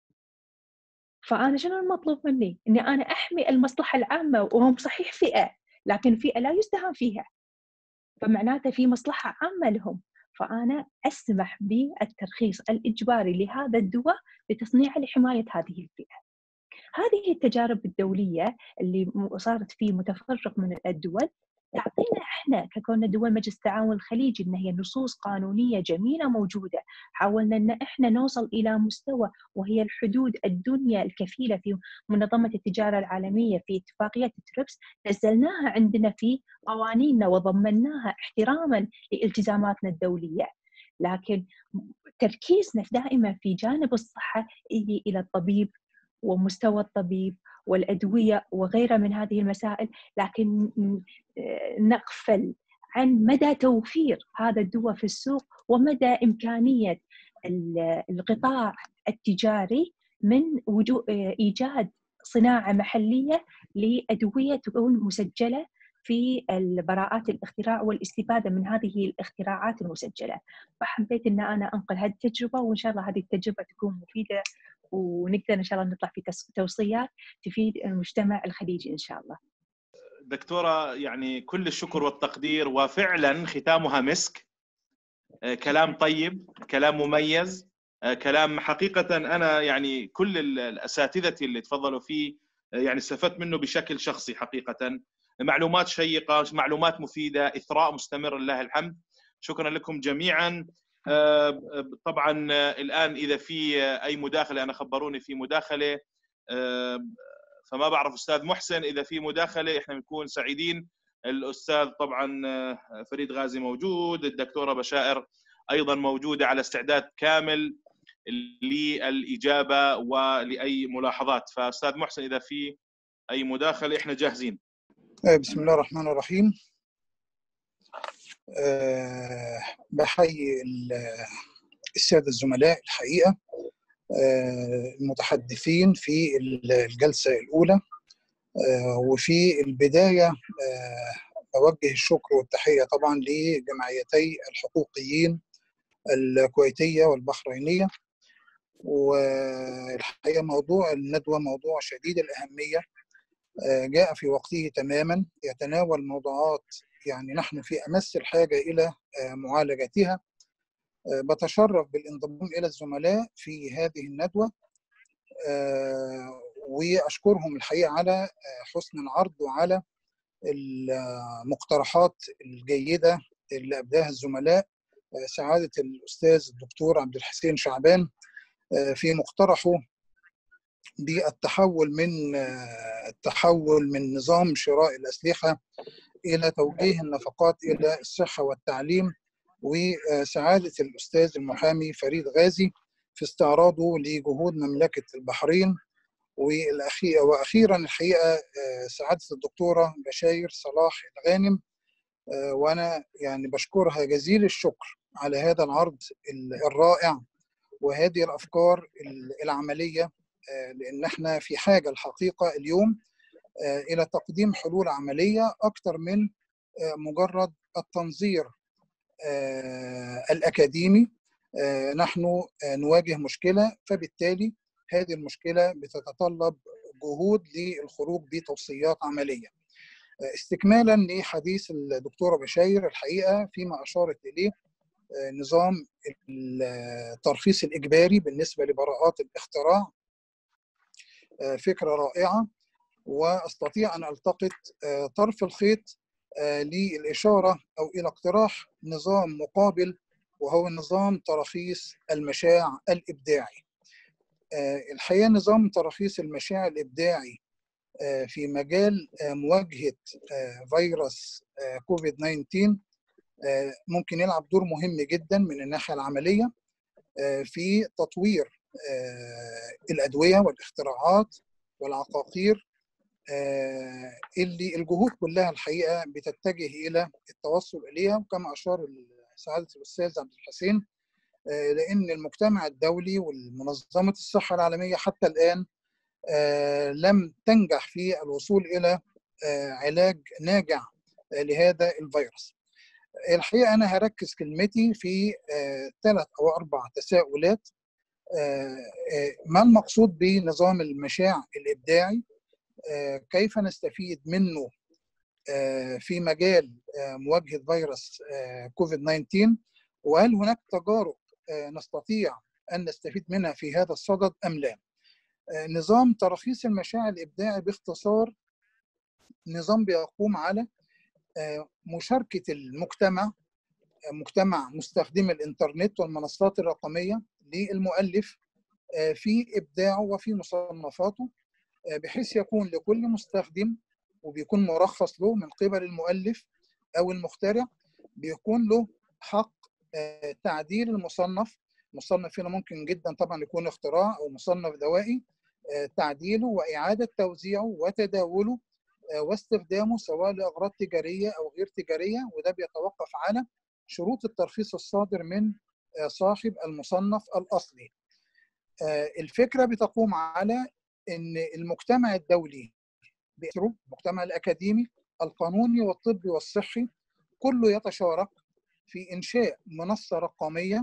فأنا شنو المطلوب مني؟ إني أنا أحمي المصلحة العامة، وهم صحيح فئة لكن فئة لا يستهان فيها، فمعناته في مصلحة عامة لهم. فأنا أسمح بالترخيص الإجباري لهذا الدواء لتصنيعه لحماية هذه الفئة. هذه التجارب الدولية اللي صارت في متفرق من الدول تعطينا احنا ككوننا دول مجلس التعاون الخليجي ان هي نصوص قانونيه جميله موجوده. حاولنا ان احنا نوصل الى مستوى وهي الحدود الدنيا الكفيله في منظمه التجاره العالميه في اتفاقيه تريبس، نزلناها عندنا في قوانيننا وضمناها احتراما لالتزاماتنا الدوليه. لكن تركيزنا دائما في جانب الصحه يجي الى الطبيب ومستوى الطبيب والأدوية وغيرها من هذه المسائل، لكن نغفل عن مدى توفير هذا الدواء في السوق ومدى إمكانية القطاع التجاري من إيجاد صناعة محلية لأدوية تكون مسجلة في البراءات الاختراع والاستفادة من هذه الاختراعات المسجلة. فحبيت أن أنا أنقل هذه التجربة، وإن شاء الله هذه التجربة تكون مفيدة ونقدر إن شاء الله نطلع في توصيات تفيد المجتمع الخليجي إن شاء الله. دكتورة يعني كل الشكر والتقدير، وفعلا ختامها مسك. كلام طيب، كلام مميز، كلام حقيقة أنا يعني كل الأساتذة اللي تفضلوا فيه يعني استفدت منه بشكل شخصي حقيقة. معلومات شيقة، معلومات مفيدة، إثراء مستمر لله الحمد. شكرا لكم جميعا. طبعا الآن إذا في أي مداخلة، أنا خبروني في مداخلة، فما بعرف أستاذ محسن إذا في مداخلة إحنا بنكون سعيدين. الأستاذ طبعا فريد غازي موجود، الدكتورة بشائر أيضا موجودة على استعداد كامل للإجابة ولأي ملاحظات. فأستاذ محسن إذا في أي مداخلة إحنا جاهزين. بسم الله الرحمن الرحيم. بحيي السادة الزملاء الحقيقة المتحدثين في الجلسة الأولى، وفي البداية أوجه الشكر والتحية طبعا لجمعيتي الحقوقيين الكويتية والبحرينية. والحقيقة موضوع الندوة موضوع شديد الأهمية، جاء في وقته تماما، يتناول موضوعات يعني نحن في أمس الحاجة إلى معالجتها. بتشرف بالانضمام إلى الزملاء في هذه الندوة، وأشكرهم الحقيقة على حسن العرض وعلى المقترحات الجيدة اللي أبداها الزملاء. سعادة الأستاذ الدكتور عبد الحسين شعبان في مقترحه بالتحول من نظام شراء الأسلحة إلى توجيه النفقات إلى الصحة والتعليم، وسعادة الأستاذ المحامي فريد غازي في استعراضه لجهود مملكة البحرين، وأخيرا الحقيقة سعادة الدكتورة بشاير صلاح الغانم، وأنا يعني بشكرها جزيل الشكر على هذا العرض الرائع وهذه الأفكار العملية، لأن احنا في حاجة الحقيقة اليوم إلى تقديم حلول عملية أكثر من مجرد التنظير الأكاديمي. نحن نواجه مشكلة، فبالتالي هذه المشكلة بتتطلب جهود للخروج بتوصيات عملية. استكمالا لحديث الدكتورة بشاير، الحقيقة فيما أشارت إليه نظام الترخيص الإجباري بالنسبة لبراءات الاختراع فكرة رائعة، وأستطيع أن ألتقط طرف الخيط للإشارة أو إلى اقتراح نظام مقابل، وهو نظام تراخيص المشاع الإبداعي. الحقيقة نظام تراخيص المشاع الإبداعي في مجال مواجهة فيروس كوفيد 19 ممكن يلعب دور مهم جدا من الناحية العملية في تطوير الأدوية والاختراعات والعقاقير، اللي الجهود كلها الحقيقة بتتجه إلى التوصل إليها. وكما أشار سعادة الأستاذ عبد الحسين، لأن المجتمع الدولي والمنظمة الصحة العالمية حتى الآن لم تنجح في الوصول إلى علاج ناجع لهذا الفيروس. الحقيقة أنا هركز كلمتي في 3 أو 4 تساؤلات. ما المقصود بنظام المشاع الإبداعي؟ كيف نستفيد منه في مجال مواجهة فيروس كوفيد 19؟ وهل هناك تجارب نستطيع أن نستفيد منها في هذا الصدد أم لا؟ نظام تراخيص المشاع الإبداعي باختصار نظام بيقوم على مشاركة المجتمع، مجتمع مستخدمي الإنترنت والمنصات الرقمية، للمؤلف في إبداعه وفي مصنفاته، بحيث يكون لكل مستخدم، وبيكون مرخص له من قبل المؤلف أو المخترع، بيكون له حق تعديل المصنف. مصنف هنا ممكن جدا طبعا يكون اختراع أو مصنف دوائي، تعديله وإعادة توزيعه وتداوله واستخدامه سواء لأغراض تجارية أو غير تجارية، وده بيتوقف على شروط الترخيص الصادر من صاحب المصنف الأصلي. الفكرة بتقوم على أن المجتمع الدولي بأسره، المجتمع الأكاديمي القانوني والطبي والصحي، كله يتشارك في إنشاء منصة رقمية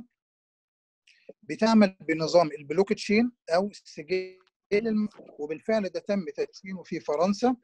بتعمل بنظام البلوك تشين أو السجل، وبالفعل ده تم تدشينه في فرنسا،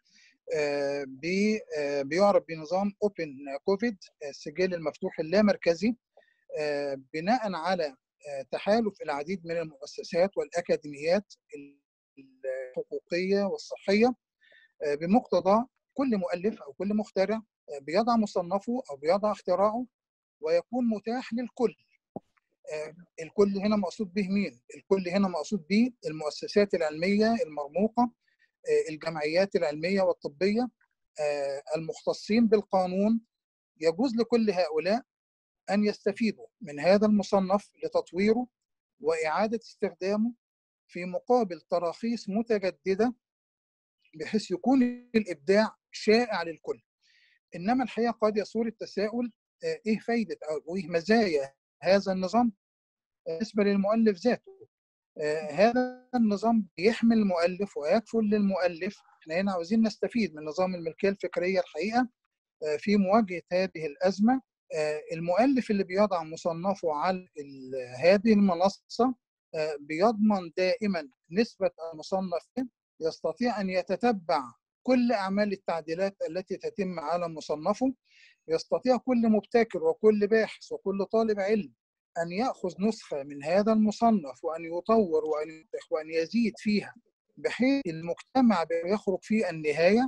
بيعرف بنظام اوبن كوفيد، السجل المفتوح اللامركزي، بناء على تحالف العديد من المؤسسات والأكاديميات الحقوقية والصحية، بمقتضى كل مؤلف أو كل مخترع بيضع مصنفه أو بيضع اختراعه ويكون متاح للكل. الكل هنا مقصود به مين؟ الكل هنا مقصود به المؤسسات العلمية المرموقة، الجمعيات العلمية والطبية، المختصين بالقانون. يجوز لكل هؤلاء أن يستفيدوا من هذا المصنف لتطويره وإعادة استخدامه في مقابل تراخيص متجددة، بحيث يكون الإبداع شائع للكل. إنما الحقيقة قد يثور التساؤل، إيه فايدة أو إيه مزايا هذا النظام بالنسبة للمؤلف ذاته؟ هذا النظام بيحمي المؤلف ويكفل للمؤلف. احنا هنا عاوزين نستفيد من نظام الملكية الفكرية الحقيقة في مواجهة هذه الأزمة. المؤلف اللي بيضع مصنفه على هذه المنصة بيضمن دائما نسبة المصنف، يستطيع أن يتتبع كل أعمال التعديلات التي تتم على مصنفه، يستطيع كل مبتكر وكل باحث وكل طالب علم أن يأخذ نسخة من هذا المصنف وأن يطور وأن يزيد فيها، بحيث المجتمع يخرج في النهاية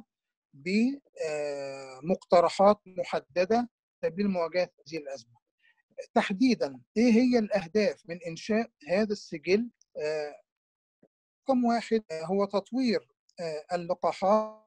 بمقترحات محددة سبيل مواجهة هذه الأزمة. تحديدا إيه هي الأهداف من إنشاء هذا السجل؟ رقم 1 هو تطوير اللقاحات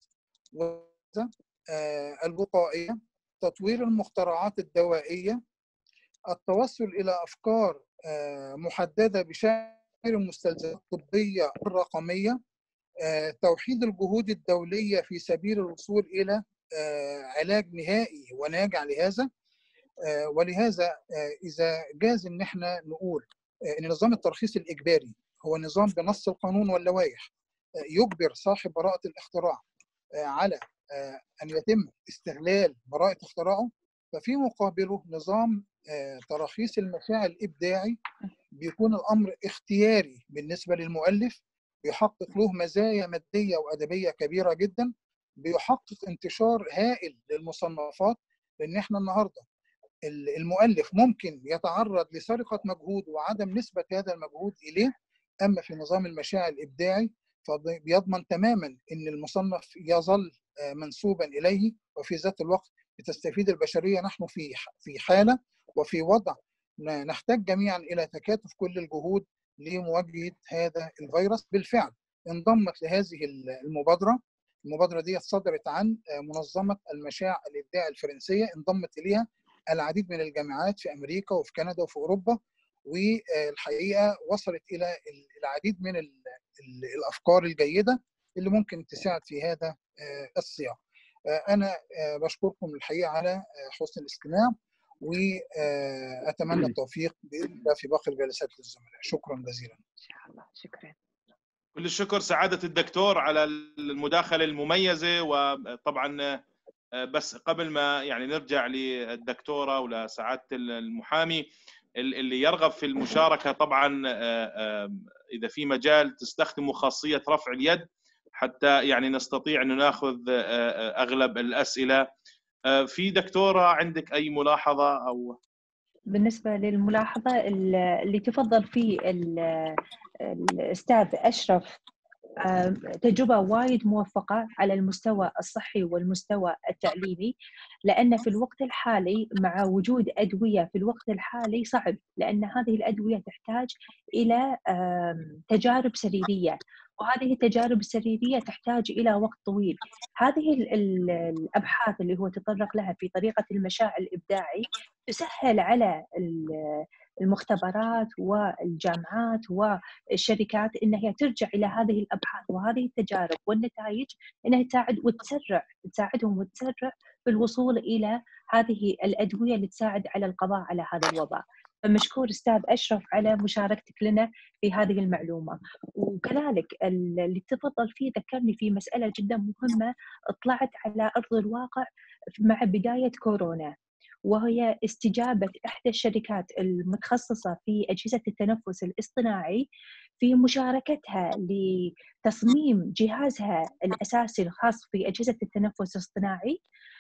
الوقائية، تطوير المخترعات الدوائية، التوصل إلى أفكار محددة بشأن المستلزمات الطبية الرقمية، توحيد الجهود الدولية في سبيل الوصول إلى علاج نهائي وناجع لهذا. ولهذا إذا جاز إن احنا نقول إن نظام الترخيص الإجباري هو نظام بنص القانون واللوائح يجبر صاحب براءة الاختراع على أن يتم استغلال براءة اختراعه، ففي مقابله نظام تراخيص المشاع الإبداعي بيكون الأمر اختياري بالنسبة للمؤلف، بيحقق له مزايا مادية وأدبية كبيرة جدا، بيحقق انتشار هائل للمصنفات. لأن احنا النهاردة المؤلف ممكن يتعرض لسرقة مجهود وعدم نسبة هذا المجهود إليه، أما في نظام المشاع الإبداعي فبيضمن تماما ان المصنف يظل منسوبا اليه، وفي ذات الوقت بتستفيد البشريه. نحن في حاله وفي وضع نحتاج جميعا الى تكاتف كل الجهود لمواجهه هذا الفيروس. بالفعل انضمت لهذه المبادره دي صدرت عن منظمه المشاع الابداع الفرنسيه، انضمت اليها العديد من الجامعات في امريكا وفي كندا وفي اوروبا، والحقيقه وصلت الى العديد من الافكار الجيده اللي ممكن تساعد في هذا السياق. انا بشكركم الحقيقه على حسن الاستماع، واتمنى التوفيق باذن الله في باقي الجلسات للزملاء. شكرا جزيلا. ان شاء الله. شكرا. كل الشكر سعادة الدكتور على المداخلة المميزة. وطبعا بس قبل ما يعني نرجع للدكتورة ولسعادة المحامي اللي يرغب في المشاركة، طبعا إذا في مجال تستخدموا خاصية رفع اليد حتى يعني نستطيع أن ناخذ أغلب الأسئلة. في دكتورة عندك أي ملاحظة؟ أو بالنسبة للملاحظة اللي تفضل فيه الأستاذ أشرف، تجربة وايد موفقة على المستوى الصحي والمستوى التعليمي، لأن في الوقت الحالي مع وجود أدوية في الوقت الحالي صعب، لأن هذه الأدوية تحتاج إلى تجارب سريرية، وهذه التجارب السريرية تحتاج إلى وقت طويل. هذه الأبحاث اللي هو تطرق لها في طريقة المشاع الإبداعي تسهل على المختبرات والجامعات والشركات إن هي ترجع إلى هذه الأبحاث وهذه التجارب والنتائج، إنها تساعدهم وتسرع في الوصول إلى هذه الأدوية اللي تساعد على القضاء على هذا الوباء. فمشكور أستاذ أشرف على مشاركتك لنا في هذه المعلومة. وكذلك اللي تفضل فيه ذكرني في مسألة جدا مهمة طلعت على أرض الواقع مع بداية كورونا، وهي استجابة إحدى الشركات المتخصصة في أجهزة التنفس الاصطناعي في مشاركتها لتصميم جهازها الأساسي الخاص في أجهزة التنفس الاصطناعي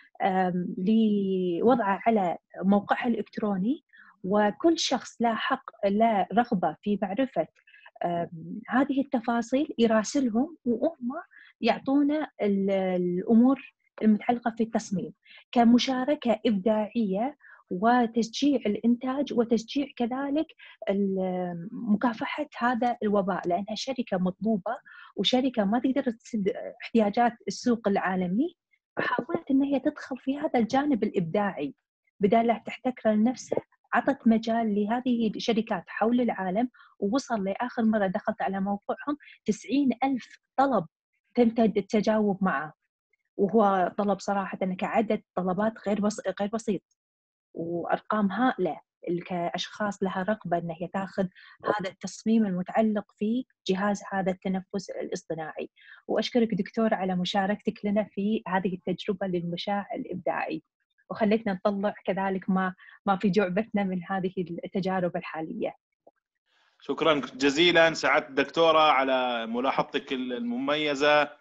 لوضعه على موقعها الإلكتروني، وكل شخص لا رغبة في معرفة هذه التفاصيل يراسلهم وهم يعطونا الأمور المتعلقة في التصميم كمشاركة إبداعية وتشجيع الإنتاج وتشجيع كذلك مكافحة هذا الوباء، لأنها شركة مطلوبة وشركة ما تقدر تسد احتياجات السوق العالمي، فحاولت أن هي تدخل في هذا الجانب الإبداعي بدال لا تحتكر لنفسها. عطت مجال لهذه الشركات حول العالم، ووصل لآخر مرة دخلت على موقعهم 90,000 طلب تم التجاوب معه، وهو طلب صراحة كعدد طلبات غير بسيط، وأرقام هائلة كأشخاص لها رغبة أن هي تأخذ هذا التصميم المتعلق في جهاز هذا التنفس الاصطناعي. وأشكرك دكتور على مشاركتك لنا في هذه التجربة للمشاع الإبداعي، وخلتنا نطلع كذلك ما في جعبتنا من هذه التجارب الحالية. شكرا جزيلا سعادة الدكتورة على ملاحظتك المميزة.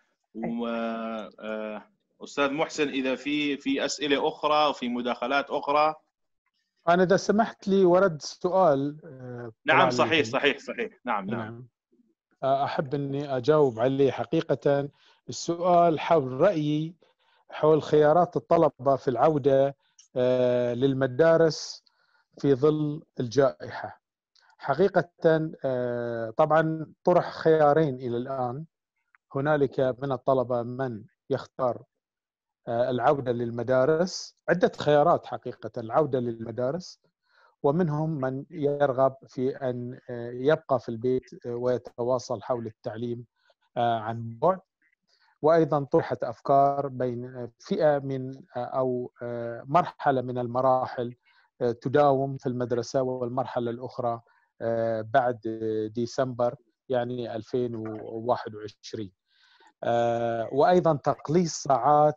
وأستاذ محسن إذا في أسئلة أخرى وفي مداخلات أخرى. أنا إذا سمحت لي ورد سؤال. نعم صحيح. نعم. أحب أني أجاوب عليه. حقيقة السؤال حول رأيي حول خيارات الطلبة في العودة للمدارس في ظل الجائحة. حقيقة طبعا طرح خيارين إلى الآن. هنالك من الطلبة من يختار العودة للمدارس، عدة خيارات حقيقة العودة للمدارس، ومنهم من يرغب في أن يبقى في البيت ويتواصل حول التعليم عن بعد. وأيضا طرحت أفكار بين فئة من أو مرحلة من المراحل تداوم في المدرسة، والمرحلة الأخرى بعد ديسمبر يعني 2021. وأيضا تقليص ساعات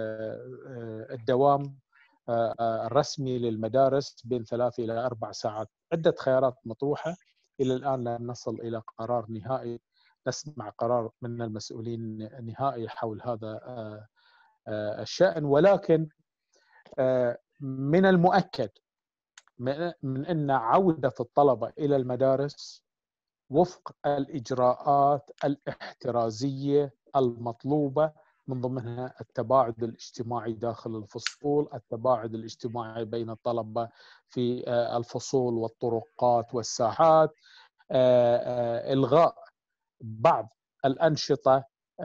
الدوام الرسمي للمدارس بين 3 إلى 4 ساعات. عدة خيارات مطروحة، إلى الآن لم نصل إلى قرار نهائي، نسمع قرار من المسؤولين نهائي حول هذا الشأن. ولكن من المؤكد من أن عودة الطلبة إلى المدارس وفق الإجراءات الاحترازية المطلوبة، من ضمنها التباعد الاجتماعي داخل الفصول، التباعد الاجتماعي بين الطلبة في الفصول والطرقات والساحات، إلغاء بعض الأنشطة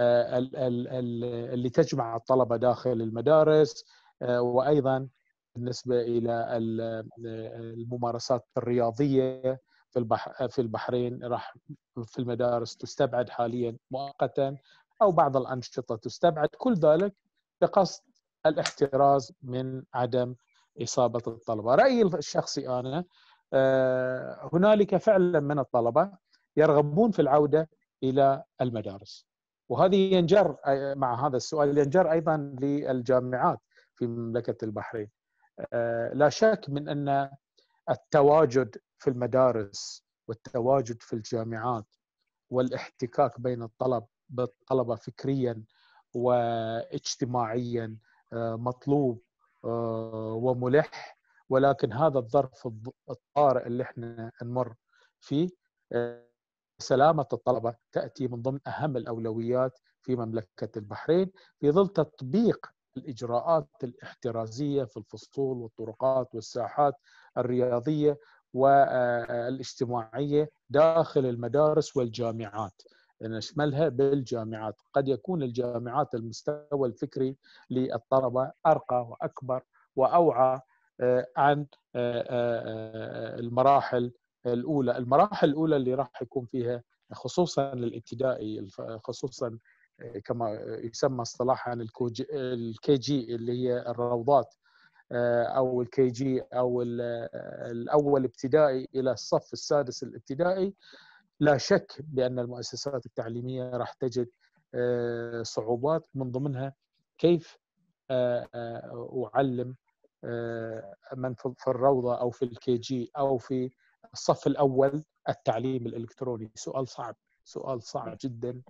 اللي تجمع الطلبة داخل المدارس، وأيضا بالنسبة إلى الممارسات الرياضية في البحرين راح في المدارس تستبعد حاليا مؤقتا، أو بعض الأنشطة تستبعد، كل ذلك بقصد الاحتراز من عدم إصابة الطلبة. رأيي الشخصي أنا هنالك فعلا من الطلبة يرغبون في العودة إلى المدارس، وهذه ينجر مع هذا السؤال ينجر أيضا للجامعات في مملكة البحرين. لا شك من أن التواجد في المدارس والتواجد في الجامعات والاحتكاك بين الطلبة فكريا واجتماعيا مطلوب وملح، ولكن هذا الظرف الطارئ اللي احنا نمر فيه، سلامة الطلبة تأتي من ضمن أهم الأولويات في مملكة البحرين، في ظل تطبيق الإجراءات الاحترازية في الفصول والطرقات والساحات الرياضية والاجتماعية داخل المدارس والجامعات، نشملها بالجامعات. قد يكون الجامعات المستوى الفكري للطلبة أرقى وأكبر وأوعى عن المراحل الأولى اللي راح يكون فيها خصوصا الابتدائي، خصوصا كما يسمى اصطلاحا الكي جي اللي هي الروضات، أو الكي جي أو الأول ابتدائي إلى الصف السادس الابتدائي. لا شك بأن المؤسسات التعليمية راح تجد صعوبات، من ضمنها كيف أعلم من في الروضة أو في الكي جي أو في الصف الأول التعليم الإلكتروني. سؤال صعب جدا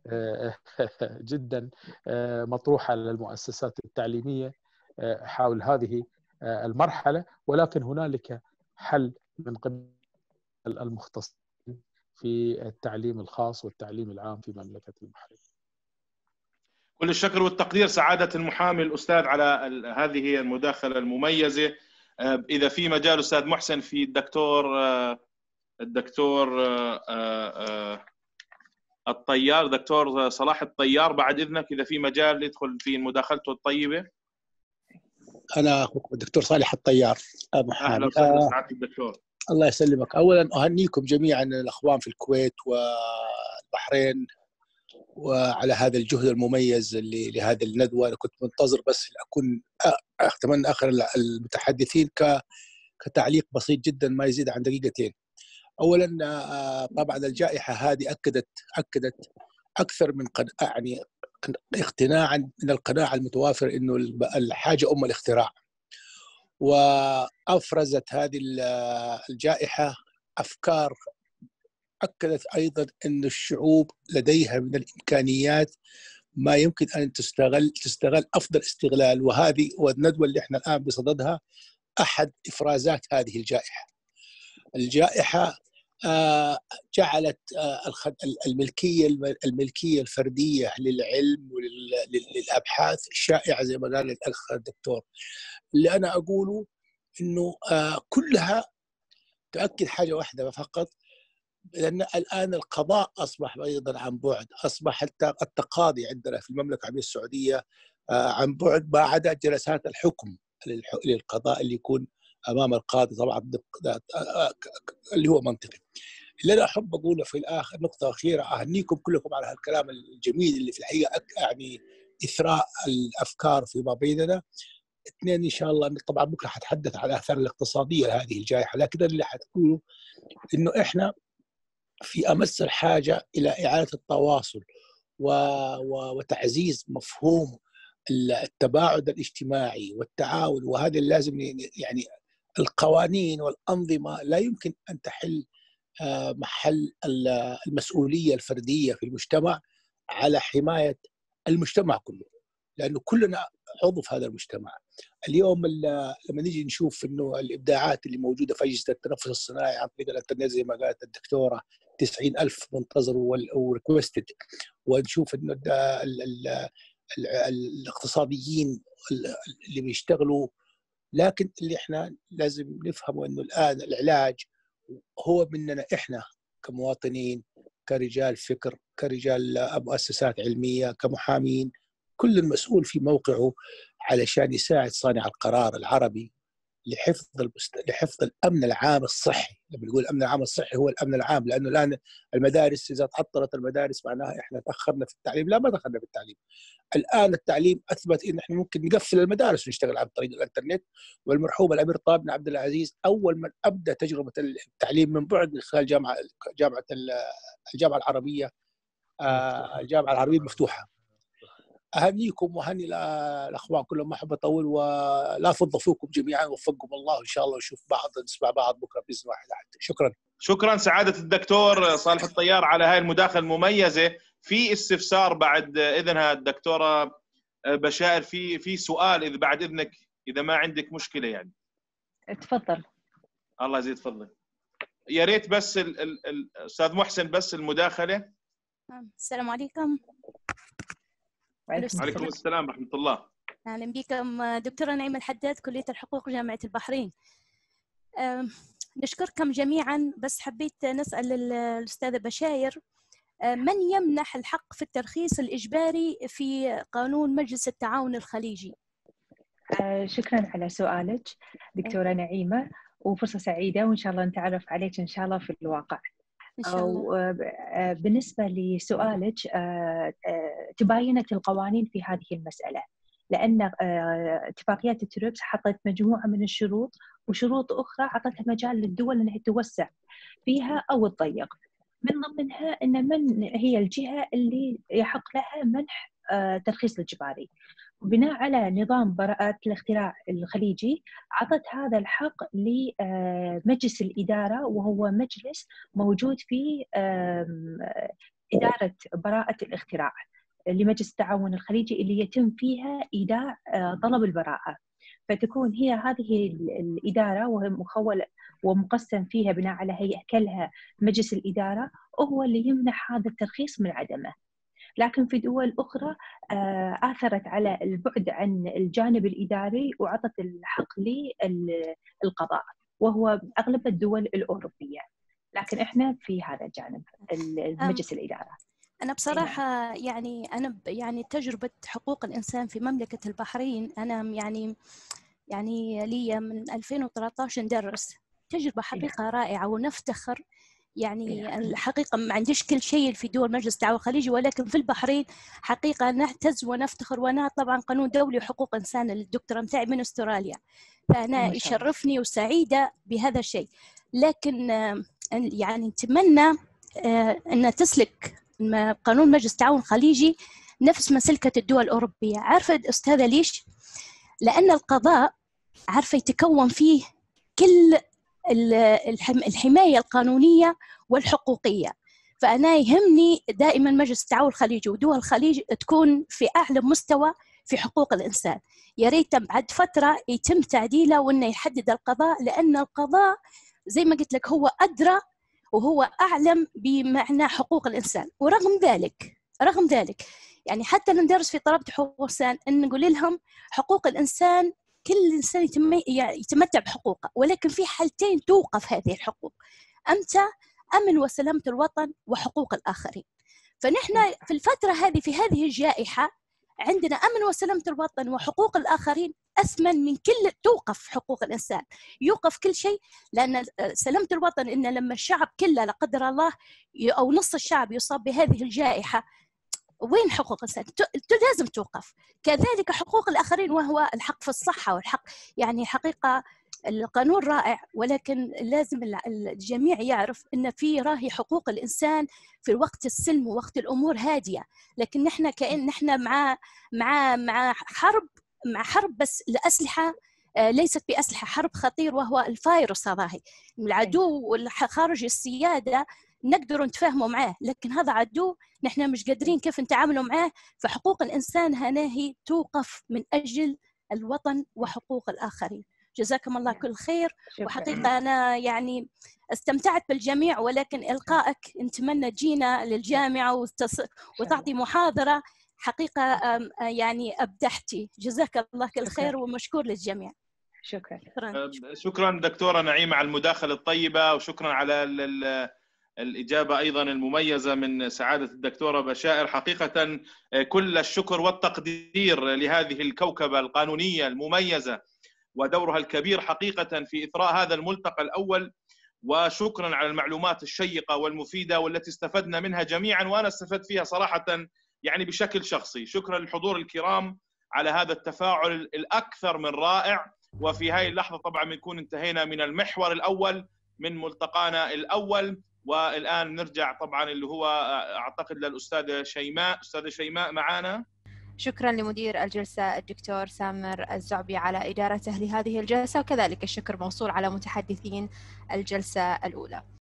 جدا مطروح على المؤسسات التعليمية حول هذه المرحلة، ولكن هنالك حل من قبل المختصين في التعليم الخاص والتعليم العام في مملكة البحرين. كل الشكر والتقدير سعادة المحامي الأستاذ على هذه المداخلة المميزة. إذا في مجال أستاذ محسن في الدكتور الطيار، دكتور صلاح الطيار، بعد إذنك إذا في مجال يدخل في مداخلته الطيبة. أنا أخوكم الدكتور صالح الطيار محامي. أهلا وسهلا سعادة الدكتور. الله يسلمك. أولا أهنيكم جميعا الأخوان في الكويت والبحرين وعلى هذا الجهد المميز لهذه الندوة. أنا كنت منتظر بس أكون أتمنى آخر المتحدثين كتعليق بسيط جدا ما يزيد عن دقيقتين. أولا طبعا الجائحة هذه أكدت أكثر من يعني اقتناعا من القناعة المتوافر إنه الحاجة أم الاختراع، وأفرزت هذه الجائحة أفكار أكدت أيضا أن الشعوب لديها من الإمكانيات ما يمكن أن تستغل أفضل استغلال، وهذه والندوة اللي احنا الآن بصددها أحد إفرازات هذه الجائحة جعلت الملكية الفردية للعلم وللأبحاث شائعة زي ما قال الأخ الدكتور. اللي أنا أقوله إنه كلها تؤكد حاجة واحدة فقط، لأن الآن القضاء أصبح أيضا عن بعد، أصبح حتى التقاضي عندنا في المملكة العربية السعودية عن بعد، ما عدا جلسات الحكم للقضاء اللي يكون أمام القاضي طبعا اللي هو منطقي. اللي أنا أحب أقوله في الآخر نقطة أخيرة، أهنيكم كلكم على هالكلام الجميل اللي في الحقيقة يعني إثراء الأفكار فيما بيننا. اثنين إن شاء الله طبعا بكرة حتحدث على الآثار الاقتصادية لهذه الجائحة، لكن اللي حتقوله إنه إحنا في أمس الحاجة إلى إعادة التواصل وتعزيز مفهوم التباعد الاجتماعي والتعاون، وهذا لازم يعني القوانين والأنظمة لا يمكن أن تحل محل المسؤولية الفردية في المجتمع على حماية المجتمع كله، لأنه كلنا عضو في هذا المجتمع. اليوم لما نيجي نشوف إنه الإبداعات اللي موجودة في أجهزة التنفس الصناعي عن طريق الإنترنت زي ما قالت الدكتورة 90,000 منتظر وريكوستد، ونشوف انه الاقتصاديين اللي بيشتغلوا. لكن اللي احنا لازم نفهمه انه الان العلاج هو مننا احنا كمواطنين، كرجال فكر، كرجال مؤسسات علميه، كمحامين، كل المسؤول في موقعه علشان يساعد صانع القرار العربي لحفظ الامن العام الصحي. لما نقول الامن العام الصحي هو الامن العام، لانه الان المدارس اذا تعطلت المدارس معناها احنا تاخرنا في التعليم. لا، ما تاخرنا في التعليم. الان التعليم اثبت ان احنا ممكن نقفل المدارس ونشتغل عن طريق الانترنت. والمرحوم الامير طه بن عبد العزيز اول من ابدا تجربه التعليم من بعد من خلال الجامعه العربيه، الجامعه العربيه المفتوحه. اهنيكم واهني الاخوان كلهم، ما احب اطول، ولا فض فيكم جميعا، وفقكم الله ان شاء الله، ونشوف بعض نسمع بعض بكره باذن الله. شكرا. شكرا سعاده الدكتور صالح الطيار على هاي المداخله المميزه. في استفسار بعد اذنها الدكتوره بشائر، في سؤال اذا بعد اذنك، اذا ما عندك مشكله يعني. تفضل. الله يزيد فضلك. يا ريت بس الاستاذ محسن بس المداخله. السلام عليكم. وعليكم السلام ورحمه الله. اهلا بكم دكتوره نعيمه الحداد، كليه الحقوق جامعه البحرين. نشكركم جميعا، بس حبيت نسال الاستاذه بشاير، من يمنح الحق في الترخيص الاجباري في قانون مجلس التعاون الخليجي؟ شكرا على سؤالك دكتوره نعيمه، وفرصه سعيده، وان شاء الله نتعرف عليك ان شاء الله في الواقع. إن شاء الله. بالنسبة لسؤالك، تباينت القوانين في هذه المسألة، لأن اتفاقيات التريبس حطت مجموعة من الشروط، وشروط أخرى عطتها مجال للدول أنها توسع فيها أو تضيق. من ضمنها أن من هي الجهة اللي يحق لها منح ترخيص الإجباري. بناء على نظام براءة الاختراع الخليجي عطت هذا الحق لمجلس الإدارة، وهو مجلس موجود في إدارة براءة الاختراع لمجلس التعاون الخليجي، اللي يتم فيها إيداع طلب البراءة. فتكون هي هذه الإدارة، وهي مخولة ومقسم فيها بناء على هيكلها مجلس الإدارة، وهو اللي يمنح هذا الترخيص من عدمه. لكن في دول أخرى آثرت على البعد عن الجانب الإداري وعطت الحق للقضاء، وهو أغلب الدول الأوروبية، لكن إحنا في هذا الجانب مجلس الإدارة. أنا بصراحة يعني تجربة حقوق الإنسان في مملكة البحرين، أنا يعني لي من 2013 ندرس، تجربة حقيقة رائعة ونفتخر. يعني الحقيقة ما عنديش كل شيء في دول مجلس التعاون الخليجي، ولكن في البحرين حقيقة نعتز ونفتخر. وأنا طبعا قانون دولي وحقوق إنسان، الدكتورة متاعي من أستراليا، فأنا يشرفني وسعيدة بهذا الشيء. لكن يعني نتمنى أن تسلك قانون مجلس التعاون الخليجي نفس مسلكة الدول الأوروبية. عارفة أستاذة ليش؟ لأن القضاء عارفة يتكون فيه كل الحماية القانونية والحقوقية. فأنا يهمني دائما مجلس التعاون الخليجي ودول الخليج تكون في أعلى مستوى في حقوق الإنسان. يا ريت بعد فترة يتم تعديله وأنه يحدد القضاء، لأن القضاء زي ما قلت لك هو أدرى وهو أعلم بمعنى حقوق الإنسان. ورغم ذلك يعني حتى ندرس في طلبة حقوق الإنسان أن نقول لهم حقوق الإنسان كل إنسان يتمتع بحقوقه، ولكن في حالتين توقف هذه الحقوق، أمتى؟ أمن وسلامة الوطن وحقوق الآخرين. فنحن في الفترة هذه، في هذه الجائحة، عندنا أمن وسلامة الوطن وحقوق الآخرين أثمن من كل. توقف حقوق الإنسان، يوقف كل شيء، لأن سلامة الوطن إن لما الشعب كله لا قدر الله أو نص الشعب يصاب بهذه الجائحة، وين حقوق الإنسان؟ لازم توقف. كذلك حقوق الآخرين، وهو الحق في الصحة والحق، يعني حقيقة القانون رائع، ولكن لازم الجميع يعرف أن في راهي حقوق الإنسان في وقت السلم ووقت الأمور هادية. لكن نحن كأن نحن مع حرب بس الأسلحة ليست بأسلحة، حرب خطير وهو الفيروس. هذا العدو خارج السيادة نقدر نتفاهموا معاه، لكن هذا عدو نحن مش قادرين كيف نتعاملوا معاه. فحقوق الإنسان هناهي توقف من أجل الوطن وحقوق الآخرين. جزاكم الله كل خير. وحقيقة أنا يعني استمتعت بالجميع، ولكن إلقائك نتمنى تجينا للجامعة وتعطي محاضرة. حقيقة يعني أبدحتي، جزاك الله كل خير ومشكور للجميع. شكرا دكتورة نعيمة على المداخلة الطيبة، وشكرا على الإجابة أيضا المميزة من سعادة الدكتورة بشائر. حقيقة كل الشكر والتقدير لهذه الكوكبة القانونية المميزة ودورها الكبير حقيقة في إثراء هذا الملتقى الأول، وشكرا على المعلومات الشيقة والمفيدة والتي استفدنا منها جميعا، وأنا استفدت فيها صراحة يعني بشكل شخصي. شكرا للحضور الكرام على هذا التفاعل الأكثر من رائع. وفي هذه اللحظة طبعا بنكون انتهينا من المحور الأول من ملتقانا الأول، والآن نرجع طبعا اللي هو أعتقد للأستاذة شيماء. أستاذة شيماء معنا. شكرا لمدير الجلسة الدكتور سامر الزعبي على إدارته لهذه الجلسة، وكذلك الشكر موصول على متحدثين الجلسة الأولى.